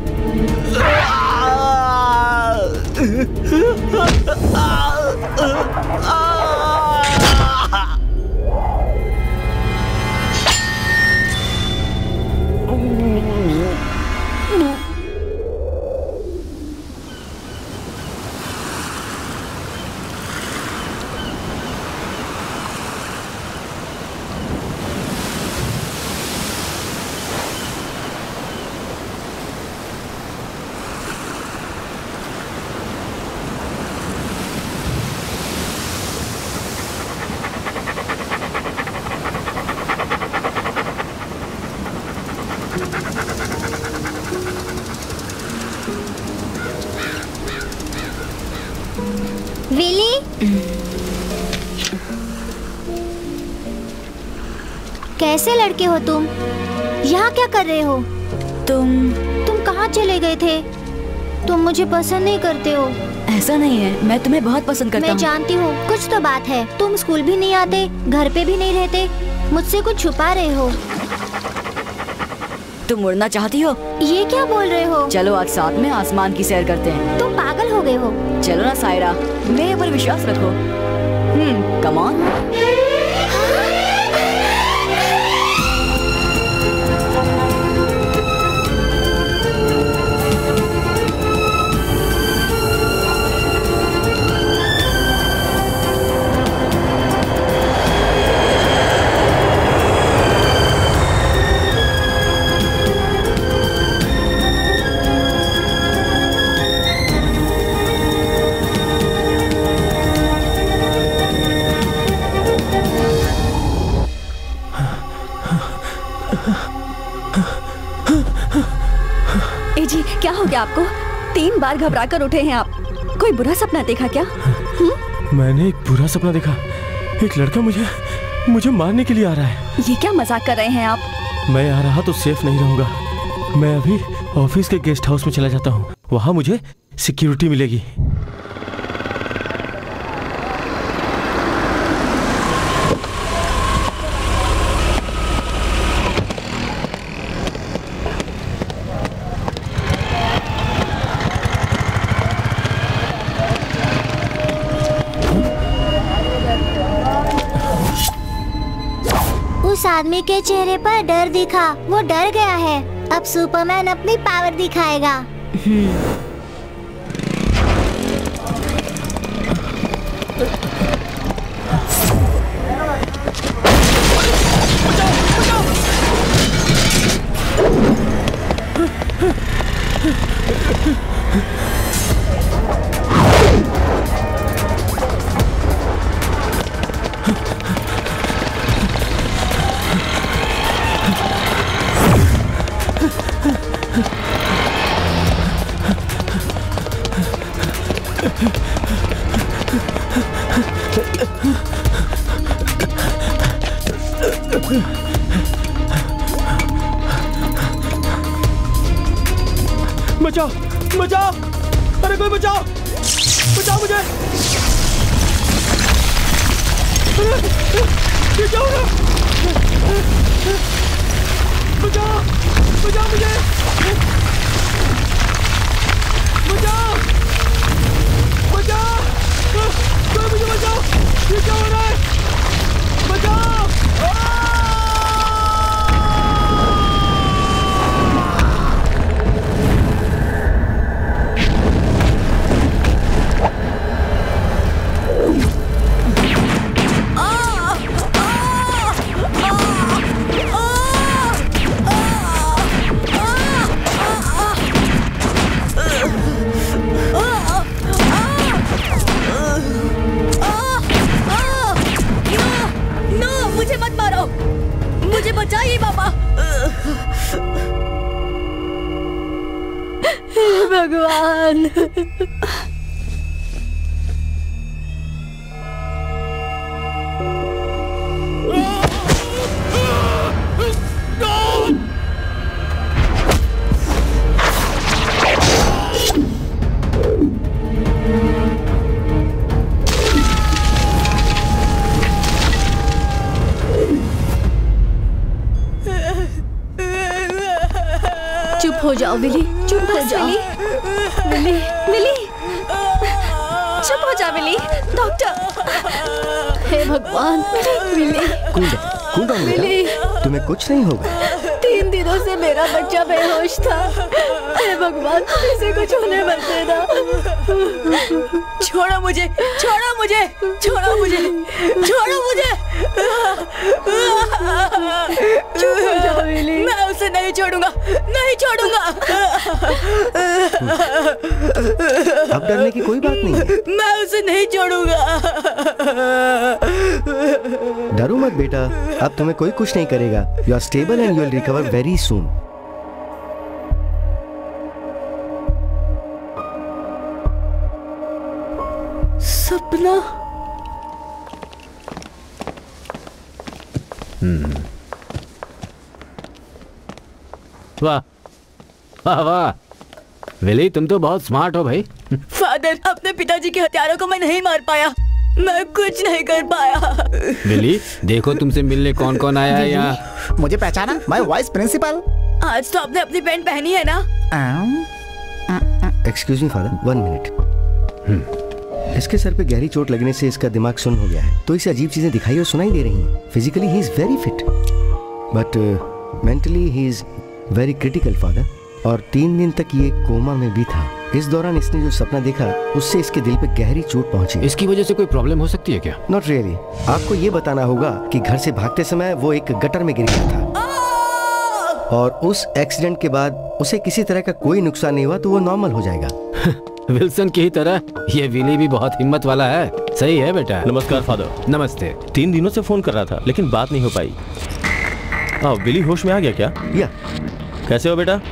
कैसे लड़के हो तुम? यहाँ क्या कर रहे हो? तुम कहाँ चले गए थे? तुम मुझे पसंद नहीं करते हो। ऐसा नहीं है, मैं तुम्हें बहुत पसंद करता हूँ। मैं जानती हूँ, कुछ तो बात है। तुम स्कूल भी नहीं आते, घर पे भी नहीं रहते, मुझसे कुछ छुपा रहे हो। तुम उड़ना चाहती हो? ये क्या बोल रहे हो? चलो आज साथ में आसमान की सैर करते हैं। तुम पागल हो गए हो। चलो ना सायरा, मेरे ऊपर विश्वास रखो। Come on. जी क्या हो गया आपको? 3 बार घबरा कर उठे हैं आप। कोई बुरा सपना देखा क्या? मैंने एक बुरा सपना देखा। एक लड़का मुझे मारने के लिए आ रहा है। ये क्या मजाक कर रहे हैं आप? मैं आ रहा तो सेफ नहीं रहूंगा। मैं अभी ऑफिस के गेस्ट हाउस में चला जाता हूँ, वहाँ मुझे सिक्योरिटी मिलेगी। उस आदमी के चेहरे पर डर दिखा, वो डर गया है। अब सुपरमैन अपनी पावर दिखाएगा। बचाओ बचाओ, अरे कोई बचाओ, बचाओ मुझे। ये क्या हो रहा? बचाओ बचाओ मुझे, बचाओ बचाओ, कोई मुझे बचाओ, ये क्या हो रहा है, बचाओ। मुझे बचाइए बाबा। हे भगवान। चुप हो जाओ विली, चुप हो जाओ विली, विली चुप हो जा विली। डॉक्टर, हे भगवान विली, कूल डाउन बेटा, तुम्हें कुछ नहीं होगा। 3 दिनों से मेरा बच्चा बेहोश था। हे भगवान इसे कुछ होने मत देना। छोड़ो मुझे, छोड़ो मुझे, छोड़ो मुझे, छोड़ो मुझे। चुप हो जाओ विली, मैं उसे नहीं छोड़ूंगा, नहीं छोड़ूंगा। अब डरने की कोई बात नहीं है, मैं उसे नहीं छोड़ूंगा। डरो मत बेटा, अब तुम्हें कोई कुछ नहीं करेगा। You are stable and you will recover very soon. Sapna. वाह वाह वाह, विली तुम तो बहुत स्मार्ट हो भाई। फादर, अपने पिताजी के हथियारों को मैं नहीं मार पाया, मैं कुछ नहीं कर पाया। विली देखो तुमसे मिलने कौन कौन आया है यहाँ। मुझे पहचाना? मैं वाइस प्रिंसिपल। आज तो आपने अपनी पैंट पहनी है ना? Excuse me father, 1 minute. इसके सर पे गहरी चोट लगने से इसका दिमाग सुन्न हो गया है, तो इसे अजीब चीजें दिखाई और सुनाई दे रही हैं। Physically he is very fit but mentally he is very critical father. और 3 दिन तक ये कोमा में भी था। इस दौरान इसने जो सपना देखा उससे इसके दिल पे गहरी चोट पहुंची। इसकी वजह से कोई प्रॉब्लम हो सकती है क्या? Not really. आपको ये बताना होगा कि घर से भागते समय वो एक गटर में गिर गया था और उस एक्सीडेंट के बाद उसे किसी तरह का कोई नुकसान नहीं हुआ, तो वो नॉर्मल हो जाएगा। विल्सन की ही तरह ये विली भी बहुत हिम्मत वाला है। सही है बेटा। नमस्कार फादर। नमस्ते। 3 दिनों से फोन कर रहा था लेकिन बात नहीं हो पाई। विली होश में आ गया क्या? या कैसे हो बेटा?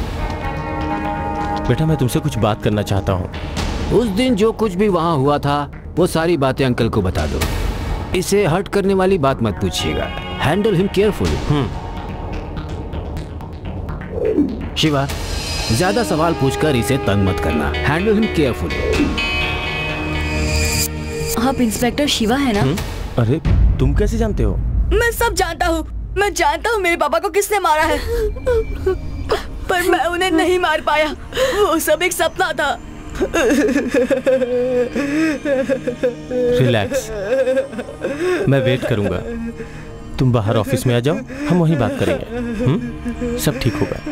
बेटा मैं तुमसे कुछ बात करना चाहता हूँ। उस दिन जो कुछ भी वहाँ हुआ था वो सारी बातें अंकल को बता दो। इसे हर्ट करने वाली बात मत पूछिएगा। Handle him carefully. शिवा, ज्यादा सवाल पूछकर इसे तंग मत करना। Handle him carefully. आप इंस्पेक्टर शिवा है ना? अरे तुम कैसे जानते हो? मैं सब जानता हूँ, मैं जानता हूँ मेरे पापा को किसने मारा है, पर मैं उन्हें नहीं मार पाया। वो सब एक सपना था। रिलैक्स, मैं वेट करूंगा। तुम बाहर ऑफिस में आ जाओ, हम वहीं बात करेंगे। सब ठीक होगा।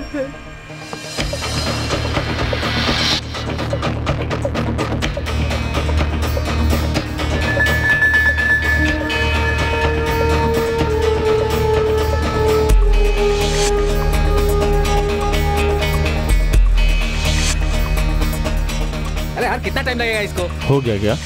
अरे यार कितना टाइम लगेगा इसको? हो गया क्या?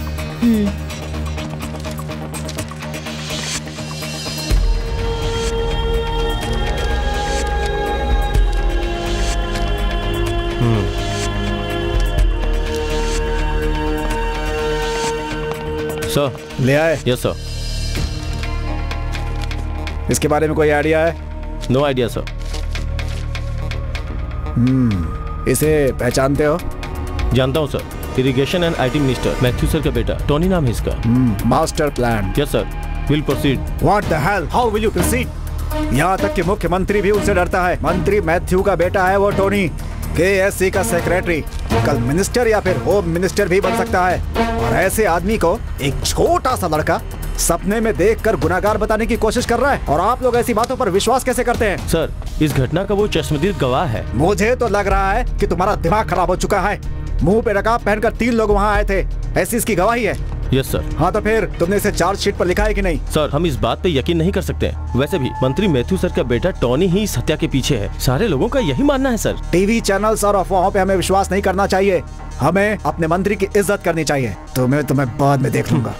सर ले आए? Yes sir. इसके बारे में कोई आइडिया है? No idea sir. इसे पहचानते हो? जानता हूँ sir, irrigation and IT minister Matthew sir का बेटा, टोनी नाम है इसका। Master plan. Yes sir, will proceed. What the hell, how will you proceed? यहाँ तक कि मुख्यमंत्री भी उनसे डरता है। मंत्री मैथ्यू का बेटा है वो टोनी, KSC का सेक्रेटरी, कल मिनिस्टर या फिर होम मिनिस्टर भी बन सकता है। और ऐसे आदमी को एक छोटा सा लड़का सपने में देखकर गुनाहगार बताने की कोशिश कर रहा है, और आप लोग ऐसी बातों पर विश्वास कैसे करते हैं? सर, इस घटना का वो चश्मदीद गवाह है। मुझे तो लग रहा है कि तुम्हारा दिमाग खराब हो चुका है। मुंह पे नकाब पहनकर 3 लोग वहाँ आए थे, ऐसी इसकी गवाही है। Yes sir. हाँ तो फिर तुमने इसे चार्जशीट पर लिखा है कि नहीं? सर, हम इस बात पे यकीन नहीं कर सकते। वैसे भी मंत्री मैथ्यू सर का बेटा टॉनी ही इस हत्या के पीछे है। सारे लोगों का यही मानना है सर। टीवी चैनल्स और अफवाहों पे हमें विश्वास नहीं करना चाहिए। हमें अपने मंत्री की इज्जत करनी चाहिए। तुम्हें बाद में देख लूंगा।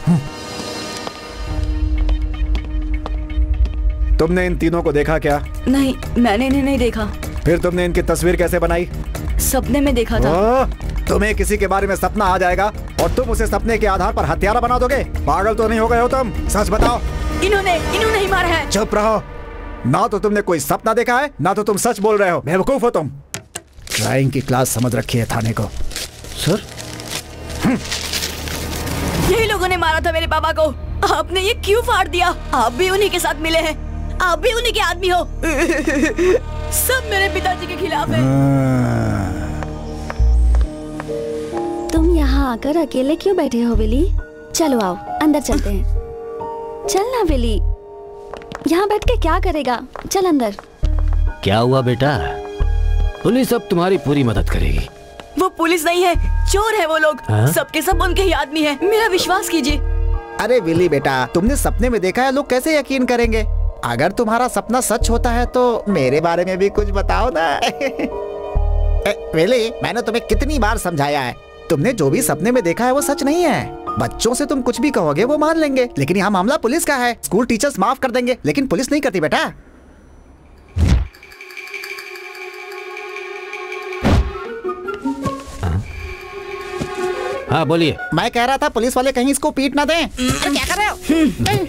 तुमने इन तीनों को देखा क्या? नहीं, मैंने इन्हें नहीं देखा। फिर तुमने इनकी तस्वीर कैसे बनाई? सपने में देखा था। तुम्हें किसी के बारे में सपना आ जाएगा और तुम उसे सपने के आधार पर हत्यारा बना दोगे? पागल तो नहीं हो गए हो तुम? सच बताओ। इन्होंने ही मारा है। चुप रहो। ना तो तुमने कोई सपना देखा है, ना तो तुम सच बोल रहे हो। बेवकूफ हो तुम। ड्राइंग की क्लास समझ रखी है थाने को। सर, यही लोगों ने मारा था मेरे पापा को। आपने ये क्यों फाड़ दिया? आप भी उन्हीं के साथ मिले हैं, आप भी उन्हीं के आदमी हो। सब मेरे पिताजी के खिलाफ है। तुम यहाँ आकर अकेले क्यों बैठे हो विली? चलो आओ अंदर चलते हैं। चल ना विली, यहाँ बैठ के क्या करेगा? चल अंदर। क्या हुआ बेटा? पुलिस अब तुम्हारी पूरी मदद करेगी। वो पुलिस नहीं है, चोर है वो लोग। सबके सब उनके ही आदमी हैं। मेरा विश्वास कीजिए। अरे विली बेटा, तुमने सपने में देखा है, लोग कैसे यकीन करेंगे? अगर तुम्हारा सपना सच होता है तो मेरे बारे में भी कुछ बताओ ना। विली, मैंने तुम्हें कितनी बार समझाया है, तुमने जो भी सपने में देखा है वो सच नहीं है। बच्चों से तुम कुछ भी कहोगे वो मान लेंगे, लेकिन यहाँ मामला पुलिस का है। स्कूल टीचर्स माफ कर देंगे, लेकिन पुलिस नहीं करती बेटा। हाँ बोलिए। मैं कह रहा था पुलिस वाले कहीं इसको पीट ना दें। अरे क्या कर रहे हो?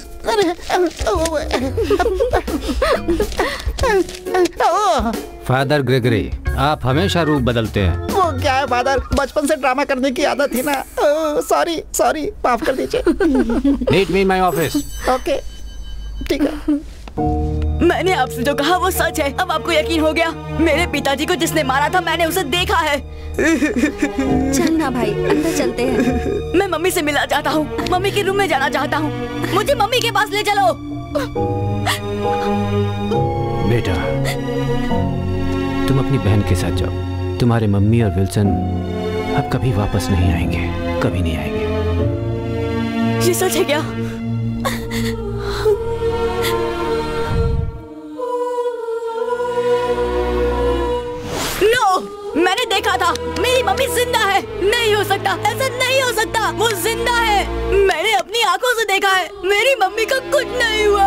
फादर ग्रेगरी, आप हमेशा रूप बदलते हैं। वो क्या है फादर, बचपन से ड्रामा करने की आदत थी ना। सॉरी, माफ कर दीजिए। Meet me in my office. Okay, ठीक है। मैंने आपसे जो कहा वो सच है। अब आपको यकीन हो गया। मेरे पिताजी को जिसने मारा था मैंने उसे देखा है। चल ना भाई, अंदर चलते हैं। मैं मम्मी से मिलना चाहता हूँ। मम्मी के रूम में जाना चाहता हूँ। मुझे मम्मी के पास ले चलो। बेटा, तुम अपनी बहन के साथ जाओ। तुम्हारे मम्मी और विल्सन अब कभी वापस नहीं आएंगे, कभी नहीं आएंगे। ये सच है क्या? मैंने देखा था, मेरी मम्मी जिंदा है। नहीं हो सकता, ऐसा नहीं हो सकता। वो जिंदा है, मैंने अपनी आंखों से देखा है। मेरी मम्मी का कुछ नहीं हुआ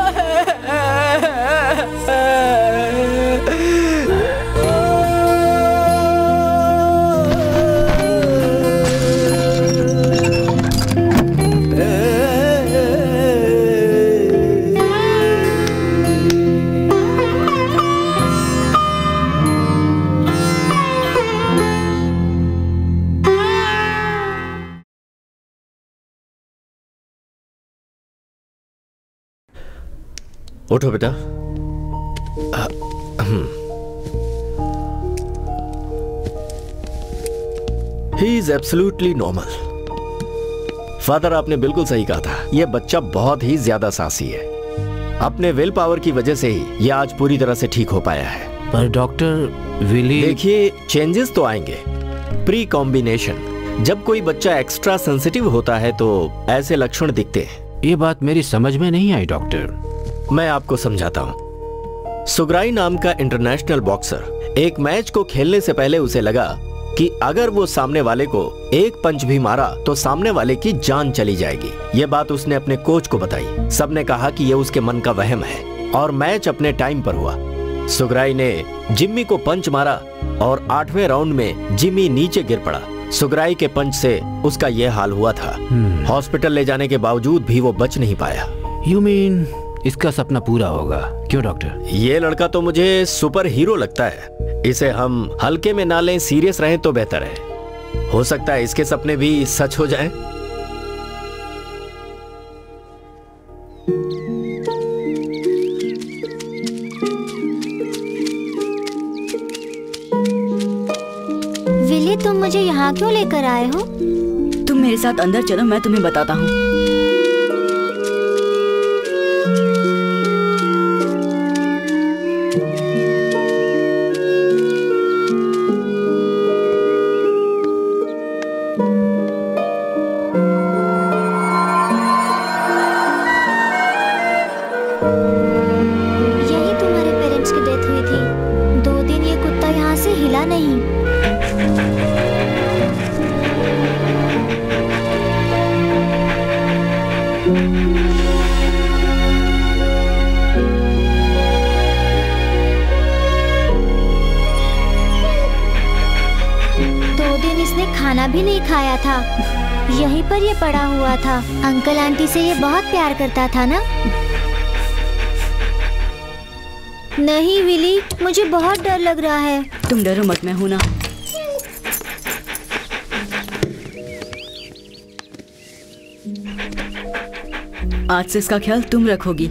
उठो बेटा। He is absolutely normal. Father, आपने बिल्कुल सही कहा था। यह बच्चा बहुत ही ज्यादा साहसी है। अपने विल पावर की वजह से ही यह आज पूरी तरह से ठीक हो पाया है। पर डॉक्टर विली, देखिए, चेंजेस तो आएंगे। प्री कॉम्बिनेशन, जब कोई बच्चा एक्स्ट्रा सेंसिटिव होता है तो ऐसे लक्षण दिखते हैं। ये बात मेरी समझ में नहीं आई डॉक्टर। मैं आपको समझाता हूँ। सुग्राई नाम का इंटरनेशनल बॉक्सर एक मैच को खेलने से पहले उसे लगा कि अगर वो सामने वाले को एक पंच भी मारा तो सामने वाले की जान चली जाएगी। ये बात उसने अपने कोच को बताई। सबने कहा कि ये उसके मन का वहम है और मैच अपने टाइम पर हुआ। सुग्राई ने जिम्मी को पंच मारा और 8वें राउंड में जिम्मी नीचे गिर पड़ा। सुग्राई के पंच से उसका यह हाल हुआ था। हॉस्पिटल ले जाने के बावजूद भी वो बच नहीं पाया। यू मीन इसका सपना पूरा होगा? क्यों डॉक्टर? ये लड़का तो मुझे सुपर हीरो लगता है। इसे हम हल्के में ना लें, सीरियस रहें तो बेहतर है। हो सकता है इसके सपने भी सच हो जाएं। तुम मुझे यहाँ क्यों लेकर आए हो? तुम मेरे साथ अंदर चलो, मैं तुम्हें बताता हूँ। यही तुम्हारे पेरेंट्स की डेथ हुई थी। 2 दिन ये कुत्ता यहाँ से हिला नहीं। इसने खाना भी नहीं खाया था। यहीं पर ये पड़ा हुआ था। अंकल आंटी से ये बहुत प्यार करता था ना? नहीं विली, मुझे बहुत डर लग रहा है। तुम डरो मत, मैं हूं ना। आज से इसका ख्याल तुम रखोगी।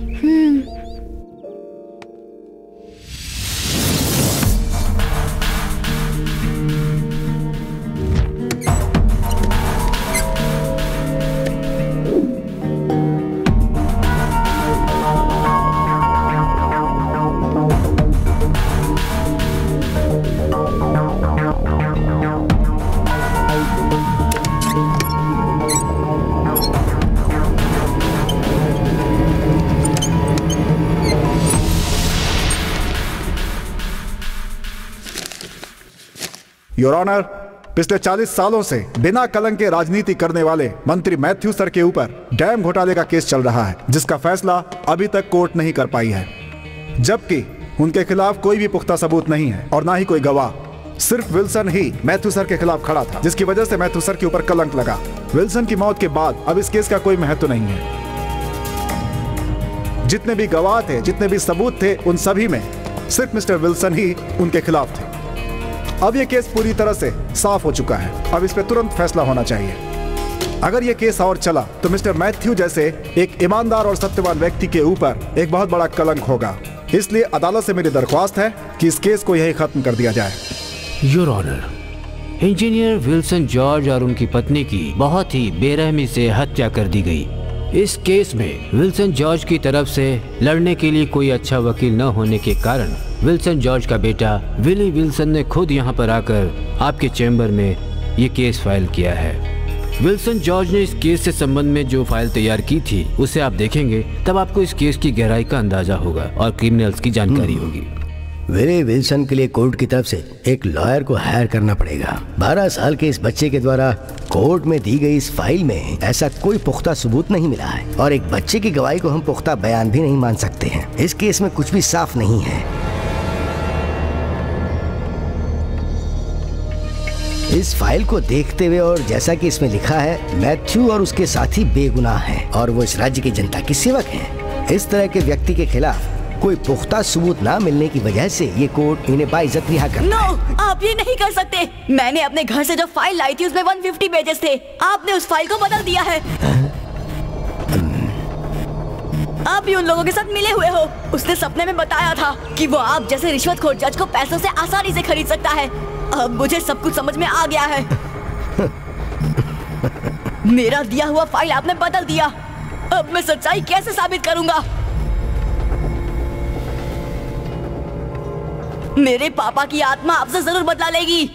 योर ऑनर, पिछले 40 सालों से बिना कलंक के राजनीति करने वाले मंत्री मैथ्यू सर के ऊपर डैम घोटाले का केस चल रहा है, जिसका फैसला अभी तक कोर्ट नहीं कर पाई है। जबकि उनके खिलाफ कोई भी पुख्ता सबूत नहीं है और ना ही कोई गवाह। सिर्फ विल्सन ही मैथ्यू सर के खिलाफ खड़ा था, जिसकी वजह से मैथ्यू सर के ऊपर कलंक लगा। विल्सन की मौत के बाद अब इस केस का कोई महत्व नहीं है। जितने भी गवाह थे, जितने भी सबूत थे, उन सभी में सिर्फ मिस्टर विल्सन ही उनके खिलाफ थे। अब यह केस पूरी तरह से साफ हो चुका है। अब इस पे तुरंत फैसला होना चाहिए। अगर यह केस और चला तो मिस्टर मैथ्यू जैसे एक ईमानदार और सत्यवान व्यक्ति के ऊपर एक बहुत बड़ा कलंक होगा। इसलिए अदालत से मेरी दरख्वास्त है कि इस केस को यही खत्म कर दिया जाए। Your honour, engineer Wilson George और उनकी पत्नी की बहुत ही बेरहमी से हत्या कर दी गई। इस केस में विल्सन जॉर्ज की तरफ से लड़ने के लिए कोई अच्छा वकील न होने के कारण विल्सन जॉर्ज का बेटा विली विल्सन ने खुद यहाँ पर आकर आपके चैम्बर में ये केस फाइल किया है। विल्सन जॉर्ज ने इस केस से संबंध में जो फाइल तैयार की थी उसे आप देखेंगे, तब आपको इस केस की गहराई का अंदाजा होगा और क्रिमिनल्स की जानकारी होगी। विली विल्सन के लिए कोर्ट की तरफ से एक लॉयर को हायर करना पड़ेगा। 12 साल के इस बच्चे के द्वारा कोर्ट में दी गई इस फाइल में ऐसा कोई पुख्ता सबूत नहीं मिला है और एक बच्चे की गवाही को हम पुख्ता बयान भी नहीं मान सकते हैं। इस केस में कुछ भी साफ नहीं है। इस फाइल को देखते हुए और जैसा कि इसमें लिखा है, मैथ्यू और उसके साथी बेगुनाह हैं और वो इस राज्य की जनता के सेवक हैं। इस तरह के व्यक्ति के खिलाफ कोई पुख्ता सबूत ना मिलने की वजह से ये कोर्ट इन्हें बाइज्जत रिहा करता है। नो, आप ये नहीं कर सकते। मैंने अपने घर से जो फाइल लाई थी उसमें 150 पेजेस थे। आपने उस फाइल को बदल दिया है। आप भी उन लोगों के साथ मिले हुए हो। उसने सपने में बताया था कि वो आप जैसे रिश्वतखोर जज को पैसों से आसानी से खरीद सकता है। अब मुझे सब कुछ समझ में आ गया है। मेरा दिया हुआ फाइल आपने बदल दिया। अब मैं सच्चाई कैसे साबित करूंगा? मेरे पापा की आत्मा आपसे जरूर बदला लेगी।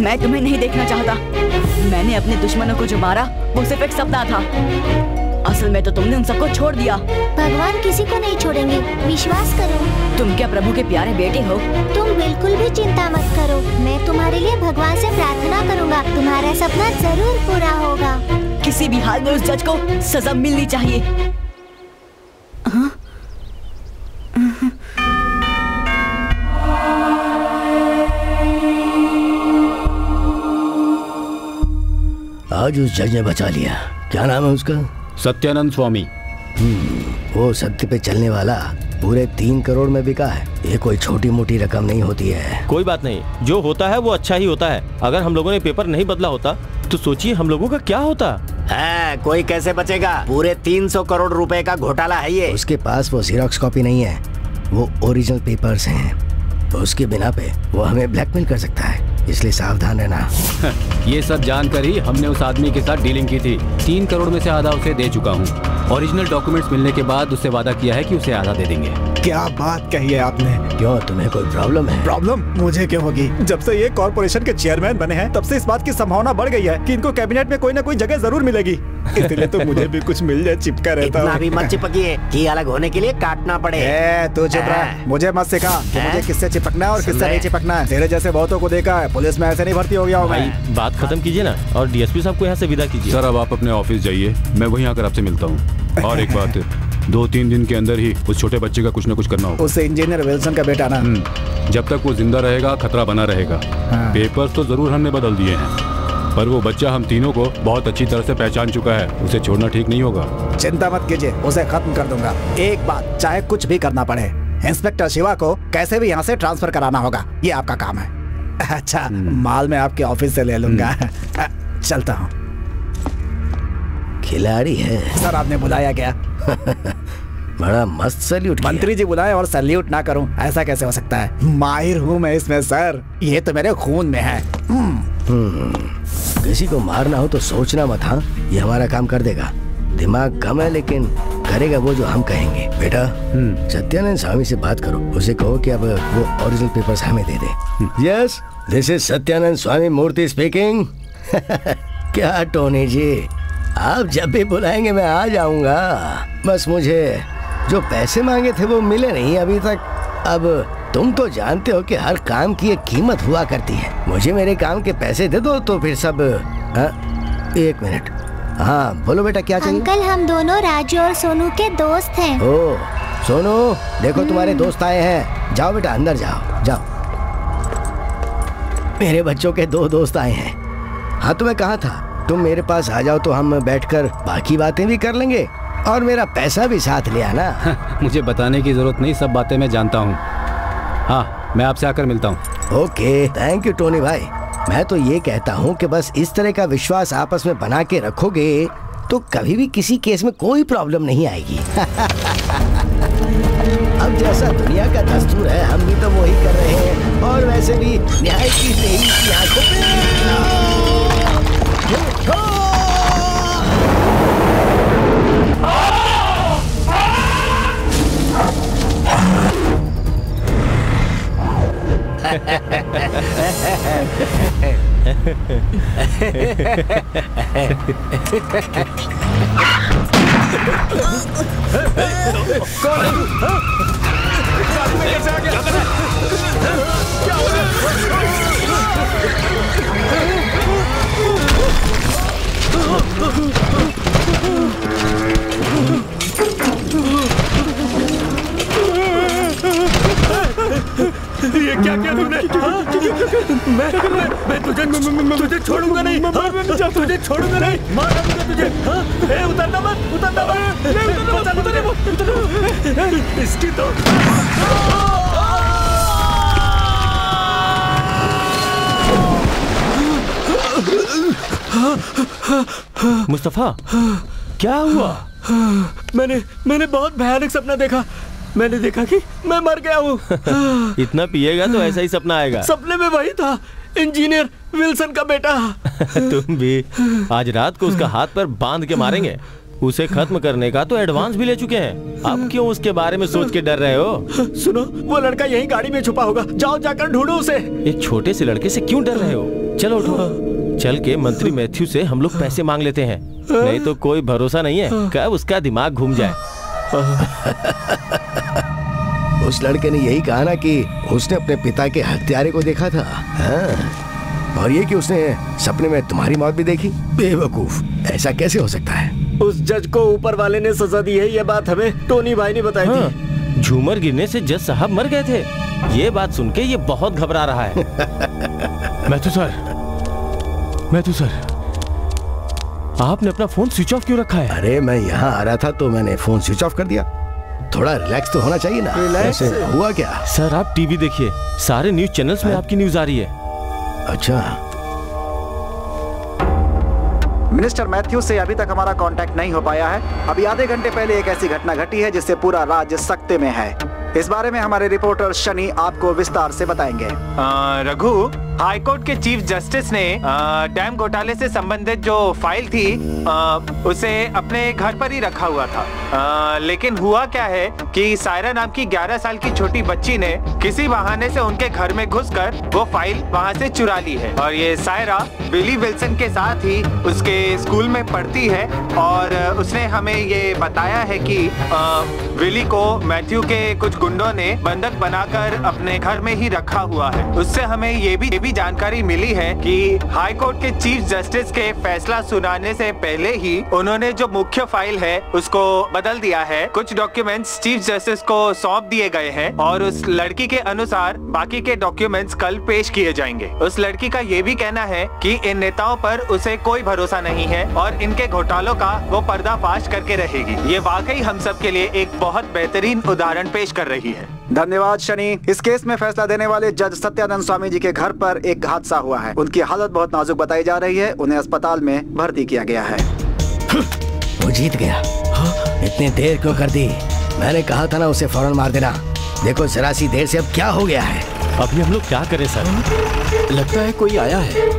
मैं तुम्हें नहीं देखना चाहता। मैंने अपने दुश्मनों को जो मारा वो सिर्फ एक सपना था। असल में तो तुमने उन सबको छोड़ दिया। भगवान किसी को नहीं छोड़ेंगे, विश्वास करो। तुम क्या प्रभु के प्यारे बेटे हो? तुम बिल्कुल भी चिंता मत करो, मैं तुम्हारे लिए भगवान से प्रार्थना करूंगा, तुम्हारा सपना जरूर पूरा होगा। किसी भी हाल में उस जज को सजा मिलनी चाहिए। हाँ? आज उस जज ने बचा लिया। क्या नाम है उसका? सत्यानंद स्वामी। वो सत्य पे चलने वाला पूरे 3 करोड़ में बिका है। ये कोई छोटी मोटी रकम नहीं होती है। कोई बात नहीं, जो होता है वो अच्छा ही होता है। अगर हम लोगों ने पेपर नहीं बदला होता तो सोचिए हम लोगों का क्या होता है। कोई कैसे बचेगा? पूरे 300 करोड़ रुपए का घोटाला है ये। उसके पास वो जीरोक्स कॉपी नहीं है, वो ओरिजिनल पेपर्स हैं। उसके बिना पे वो हमें ब्लैकमेल कर सकता है, इसलिए सावधान रहना। ये सब जानकर ही हमने उस आदमी के साथ डीलिंग की थी। 3 करोड़ में से आधा उसे दे चुका हूँ। ओरिजिनल डॉक्यूमेंट्स मिलने के बाद उससे वादा किया है कि उसे आधा दे देंगे। क्या बात कही है आपने। क्यों, तुम्हें कोई प्रॉब्लम है? प्रॉब्लम मुझे क्यों होगी? जब से ये कॉर्पोरेशन के चेयरमैन बने हैं तब से इस बात की संभावना बढ़ गई है कि इनको कैबिनेट में कोई न कोई जगह जरूर मिलेगी। इसलिए तो मुझे भी कुछ मिल जाए चिपका रहता हूँ। इतना भी मत चिपकिए कि अलग होने के लिए काटना पड़े। तू चुप रह, मुझे मत सिखा कि मुझे किससे चिपकना है और किससे नहीं चिपकना है। तेरे जैसे बहुतों को देखा है, पुलिस में ऐसे नहीं भर्ती हो गया हूँ भाई। बात खत्म कीजिए ना और डीएसपी साहब को यहाँ से विदा कीजिए। सर अब आप अपने ऑफिस जाइए, मैं वहीं आकर आपसे मिलता हूँ। और एक बात, 2-3 दिन के अंदर ही उस छोटे बच्चे का कुछ न कुछ करना होगा। उस इंजीनियर विल्सन का बेटा ना। जब तक वो जिंदा रहेगा खतरा बना रहेगा। पेपर्स तो जरूर हमने बदल दिए हैं, पर वो बच्चा हम तीनों को बहुत अच्छी तरह से पहचान चुका है। उसे छोड़ना ठीक नहीं होगा। चिंता मत कीजिए, उसे खत्म कर दूंगा। एक बात, चाहे कुछ भी करना पड़े, इंस्पेक्टर शिवा को कैसे भी यहाँ से ट्रांसफर कराना होगा। ये आपका काम है। अच्छा, माल मैं आपके ऑफिस से ले लूंगा। चलता हूँ। खिलाड़ी है। सर आपने बुलाया क्या? बड़ा मस्त सैल्यूट। मंत्री जी बुलाए और सैल्यूट ना करूं, ऐसा कैसे हो सकता है? माहिर हूँ मैं इसमें सर, ये तो मेरे खून में है। किसी को मारना हो तो सोचना मत। हाँ, ये हमारा काम कर देगा। दिमाग कम है लेकिन करेगा वो जो हम कहेंगे। बेटा, सत्यानंद स्वामी से बात करो, उसे कहो कि अब वो ओरिजिनल पेपर्स हमें दे दे। Yes, this is Satyanand Swami Murthy speaking. क्या टोनी जी, आप जब भी बुलाएंगे मैं आ जाऊंगा। बस मुझे जो पैसे मांगे थे वो मिले नहीं अभी तक। अब तुम तो जानते हो कि हर काम की एक कीमत हुआ करती है। मुझे मेरे काम के पैसे दे दो तो फिर सब। एक मिनट। हाँ बोलो बेटा, क्या चाहिए? अंकल, हम दोनों राजू और सोनू के दोस्त हैं। ओ सोनू, देखो तुम्हारे दोस्त आए हैं। जाओ बेटा अंदर जाओ जाओ। मेरे बच्चों के 2 दोस्त आए हैं। हाँ तो मैं कहा था, तुम मेरे पास आ जाओ तो हम बैठकर बाकी बातें भी कर लेंगे और मेरा पैसा भी साथ ले आना। मुझे बताने की जरूरत नहीं, सब बातें मैं जानता हूँ। हाँ, मैं आपसे आकर मिलता हूँ। ओके, थैंक यू टोनी भाई। मैं तो ये कहता हूँ कि बस इस तरह का विश्वास आपस में बना के रखोगे तो कभी भी किसी केस में कोई प्रॉब्लम नहीं आएगी। अब जैसा दुनिया का दस्तूर है हम भी तो वही कर रहे हैं। और वैसे भी न्याय की देही की आंखों पे कौन है तू? कैसे आ गया? क्या हो ये क्या किया तूने? मैं तुझे छोड़ूंगा नहीं। तुझे छोड़ूंगा नहीं, मार दूंगा तुझे। उतरना मत, उतरना मत। इसकी तो मुस्तफा, क्या हुआ? मैंने बहुत भयानक सपना देखा। मैंने देखा कि मैं मर गया हूँ। इतना पिएगा तो ऐसा ही सपना आएगा। सपने में वही था, इंजीनियर विल्सन का बेटा। तुम भी आज रात को उसका हाथ पर बांध के मारेंगे। उसे खत्म करने का तो एडवांस भी ले चुके हैं। अब क्यों उसके बारे में सोच के डर रहे हो? सुनो, वो लड़का यही गाड़ी में छुपा होगा, जाओ जाकर ढूंढो उसे। एक छोटे से लड़के से क्यों डर रहे हो? चलो उठो, चल के मंत्री मैथ्यू से हम लोग पैसे मांग लेते हैं, नहीं तो कोई भरोसा नहीं है कब उसका दिमाग घूम जाए। उस लड़के ने यही कहा ना कि उसने अपने पिता के हत्यारे को देखा था। हाँ। और ये कि उसने सपने में तुम्हारी मौत भी देखी। बेवकूफ, ऐसा कैसे हो सकता है? उस जज को ऊपर वाले ने सजा दी है, ये बात हमें टोनी भाई ने बताई थी। झूमर गिरने से जज साहब मर गए थे। ये बात सुन के ये बहुत घबरा रहा है। मैथ्यू सर, आपने अपना फोन स्विच ऑफ क्यों रखा है? अरे मैं यहाँ आ रहा था तो मैंने फोन स्विच ऑफ कर दिया। थोड़ा रिलैक्स तो होना चाहिए ना। रिलैक्स हुआ क्या? सर आप टीवी देखिए, सारे न्यूज चैनल्स में आपकी न्यूज आ रही है। अच्छा। मिनिस्टर मैथ्यू से अभी तक हमारा कांटेक्ट नहीं हो पाया है। अभी आधे घंटे पहले एक ऐसी घटना घटी है जिससे पूरा राज्य सख्ते में है। इस बारे में हमारे रिपोर्टर शनि आपको विस्तार से बताएंगे। रघु, हाईकोर्ट के चीफ जस्टिस ने डैम घोटाले से संबंधित जो फाइल थी उसे अपने घर पर ही रखा हुआ था। लेकिन हुआ क्या है कि सायरा नाम की 11 साल की छोटी बच्ची ने किसी बहाने से उनके घर में घुसकर वो फाइल वहां से चुरा ली है। और ये सायरा बिली विल्सन के साथ ही उसके स्कूल में पढ़ती है और उसने हमें ये बताया है कि विली को मैथ्यू के कुछ गुंडों ने बंधक बनाकर अपने घर में ही रखा हुआ है। उससे हमें ये भी जानकारी मिली है कि हाई कोर्ट के चीफ जस्टिस के फैसला सुनाने से पहले ही उन्होंने जो मुख्य फाइल है उसको बदल दिया है। कुछ डॉक्यूमेंट्स चीफ जस्टिस को सौंप दिए गए हैं और उस लड़की के अनुसार बाकी के डॉक्यूमेंट्स कल पेश किए जाएंगे। उस लड़की का ये भी कहना है कि इन नेताओं पर उसे कोई भरोसा नहीं है और इनके घोटालों का वो पर्दाफाश करके रहेगी। ये वाकई हम सब के लिए एक बहुत बेहतरीन उदाहरण पेश कर रही है। धन्यवाद शनि। इस केस में फैसला देने वाले जज सत्यानंद स्वामी जी के घर पर एक हादसा हुआ है। उनकी हालत बहुत नाजुक बताई जा रही है। उन्हें अस्पताल में भर्ती किया गया है। वो जीत गया। इतनी देर क्यों कर दी? मैंने कहा था ना उसे फौरन मार देना। देखो जरा सी देर से अब क्या हो गया है। अभी हम लोग क्या करें सर? लगता है कोई आया है।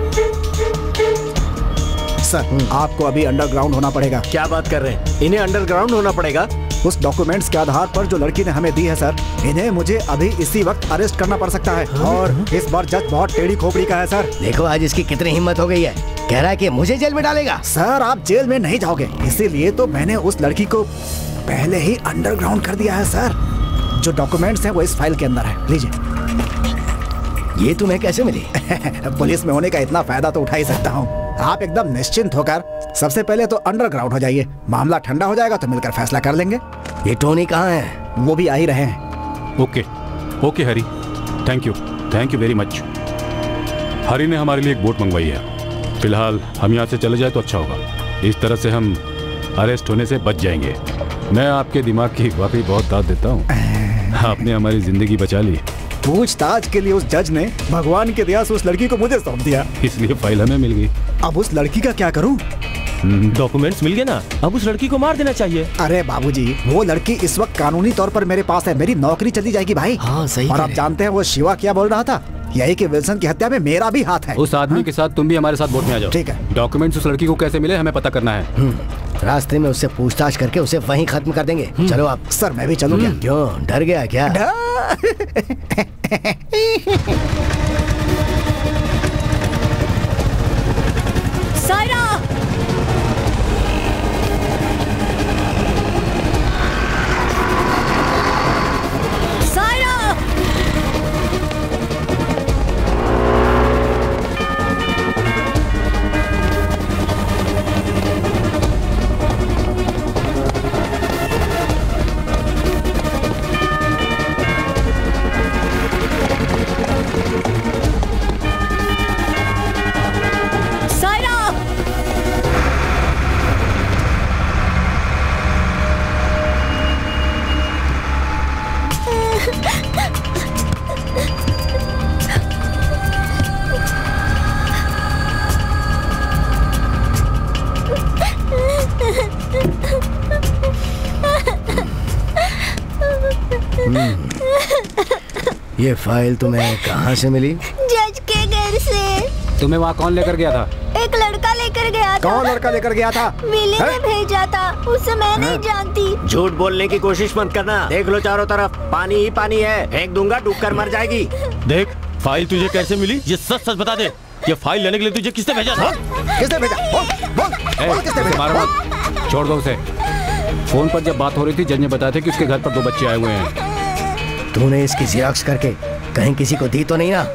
सर आपको अभी अंडरग्राउंड होना पड़ेगा। क्या बात कर रहे हैं? इन्हें अंडरग्राउंड होना पड़ेगा? उस डॉक्यूमेंट्स के आधार पर जो लड़की ने हमें दी है सर, इन्हें मुझे अभी इसी वक्त अरेस्ट करना पड़ सकता है। और इस बार जज बहुत टेढ़ी खोपड़ी का है सर। देखो आज इसकी कितनी हिम्मत हो गई है। कह रहा है कि मुझे जेल में डालेगा। सर आप जेल में नहीं जाओगे, इसीलिए तो मैंने उस लड़की को पहले ही अंडरग्राउंड कर दिया है सर। जो डॉक्यूमेंट्स हैं वो इस फाइल के अंदर है। लीजिए। ये तुम्हें कैसे मिली? पुलिस में होने का इतना फायदा तो उठा ही सकता हूँ। आप एकदम निश्चिंत होकर सबसे पहले तो अंडरग्राउंड हो जाइए। मामला ठंडा हो जाएगा तो मिलकर फैसला कर लेंगे। ये टोनी कहाँ है? वो भी आ ही रहे हैं। Okay Hari, thank you very much. Hari ने हमारे लिए एक बोट मंगवाई है। फिलहाल हम यहाँ से चले जाए तो अच्छा होगा। इस तरह से हम अरेस्ट होने से बच जाएंगे। मैं आपके दिमाग की वाकई बहुत दाद देता हूँ। आपने हमारी जिंदगी बचा ली। पूछताछ के लिए उस जज ने भगवान के दया से उस लड़की को मुझे सौंप दिया, इसलिए फाइल हमें मिल गई। अब उस लड़की का क्या करूं? डॉक्यूमेंट्स मिल गए ना, अब उस लड़की को मार देना चाहिए। अरे बाबूजी, वो लड़की इस वक्त कानूनी तौर पर मेरे पास है। मेरी नौकरी चली जाएगी भाई। हाँ, सही। और आप जानते हैं वो शिवा क्या बोल रहा था? यही कि विल्सन की हत्या में मेरा भी हाथ है। उस आदमी के साथ तुम भी हमारे साथ बोट में आ जाओ। ठीक है। डॉक्यूमेंट्स उस लड़की को कैसे मिले हमें पता करना है। रास्ते में उससे पूछताछ करके उसे वहीं खत्म कर देंगे। चलो आप। सर मैं भी चलूं क्या? क्यों, डर गया क्या? सायरा! सायरा! ये फाइल तुम्हें कहाँ से मिली? जज के घर से। तुम्हें वहाँ कौन लेकर गया था? एक लड़का लेकर गया था। कौन लड़का लेकर गया था? विली ने भेजा था, उसे मैं नहीं जानती। झूठ बोलने की कोशिश मत करना। देख लो चारों तरफ पानी ही पानी है, फेंक दूंगा डूब कर मर जाएगी। देख फाइल तुझे कैसे मिली, ये सच सच बता दे। ये फाइल लेने के लिए तुझे किसने भेजा था? किसने भेजा? बोल किसने भेजा? मारो मत, छोड़ दो उसे। फोन पर जब बात हो रही थी जज ने बताया था कि उसके घर पर 2 बच्चे आए हुए हैं। तूने इसकी जेरॉक्स करके कहीं किसी को दी तो नहीं ना?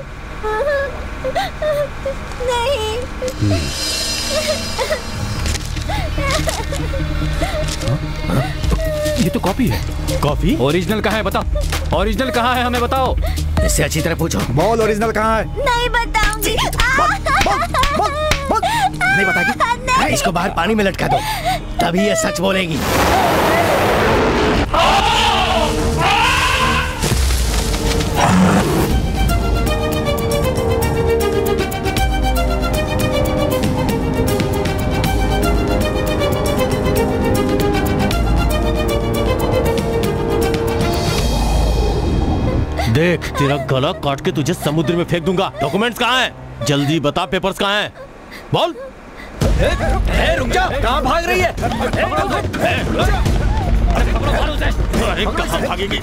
नहीं। ये तो कॉपी है। कॉपी? ओरिजिनल कहाँ है बता, ओरिजिनल कहाँ है हमें बताओ। इससे अच्छी तरह पूछो। बोल ओरिजिनल कहाँ है? नहीं बताऊंगी। नहीं बताएगी? इसको बाहर पानी में लटका दो, तभी ये सच बोलेगी। देख तेरा गला काट के तुझे समुद्र में फेंक दूंगा। डॉक्यूमेंट्स कहाँ हैं? जल्दी बता, पेपर्स कहाँ हैं? बोल। रुक जा, कहाँ भाग रही है? अरे कहाँ भागेगी?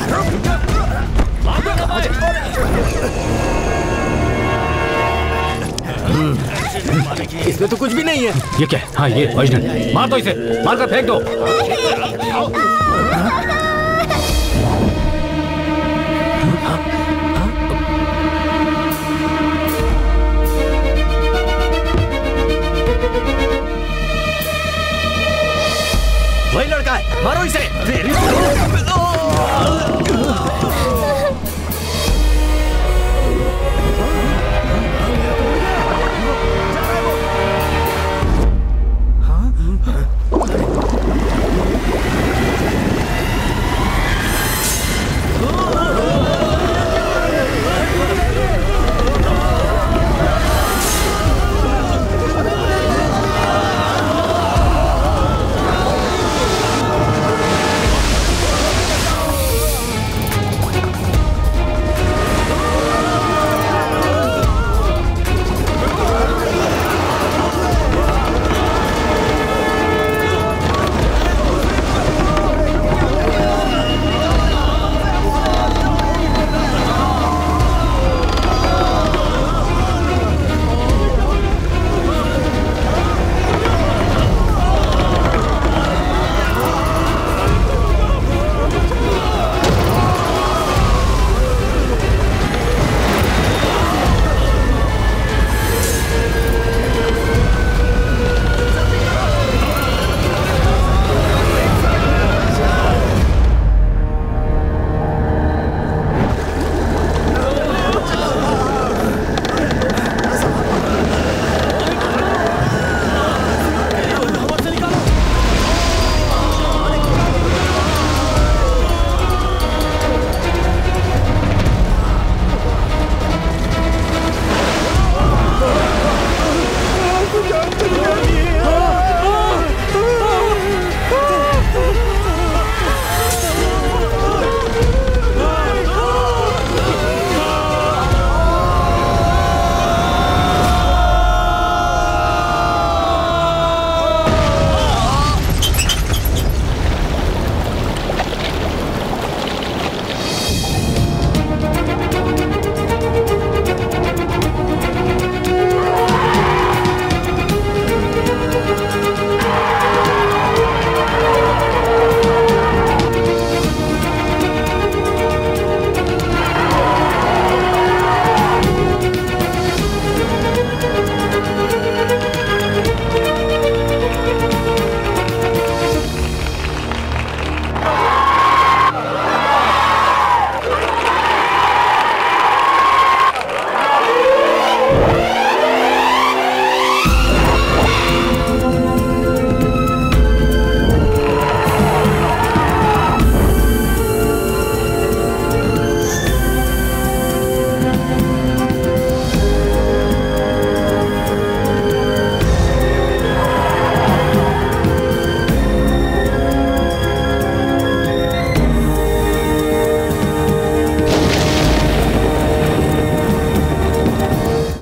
इसमें तो कुछ भी नहीं है। ये क्या है? हाँ ये ओरिजिनल। मार दो इसे, मार कर फेंक दो।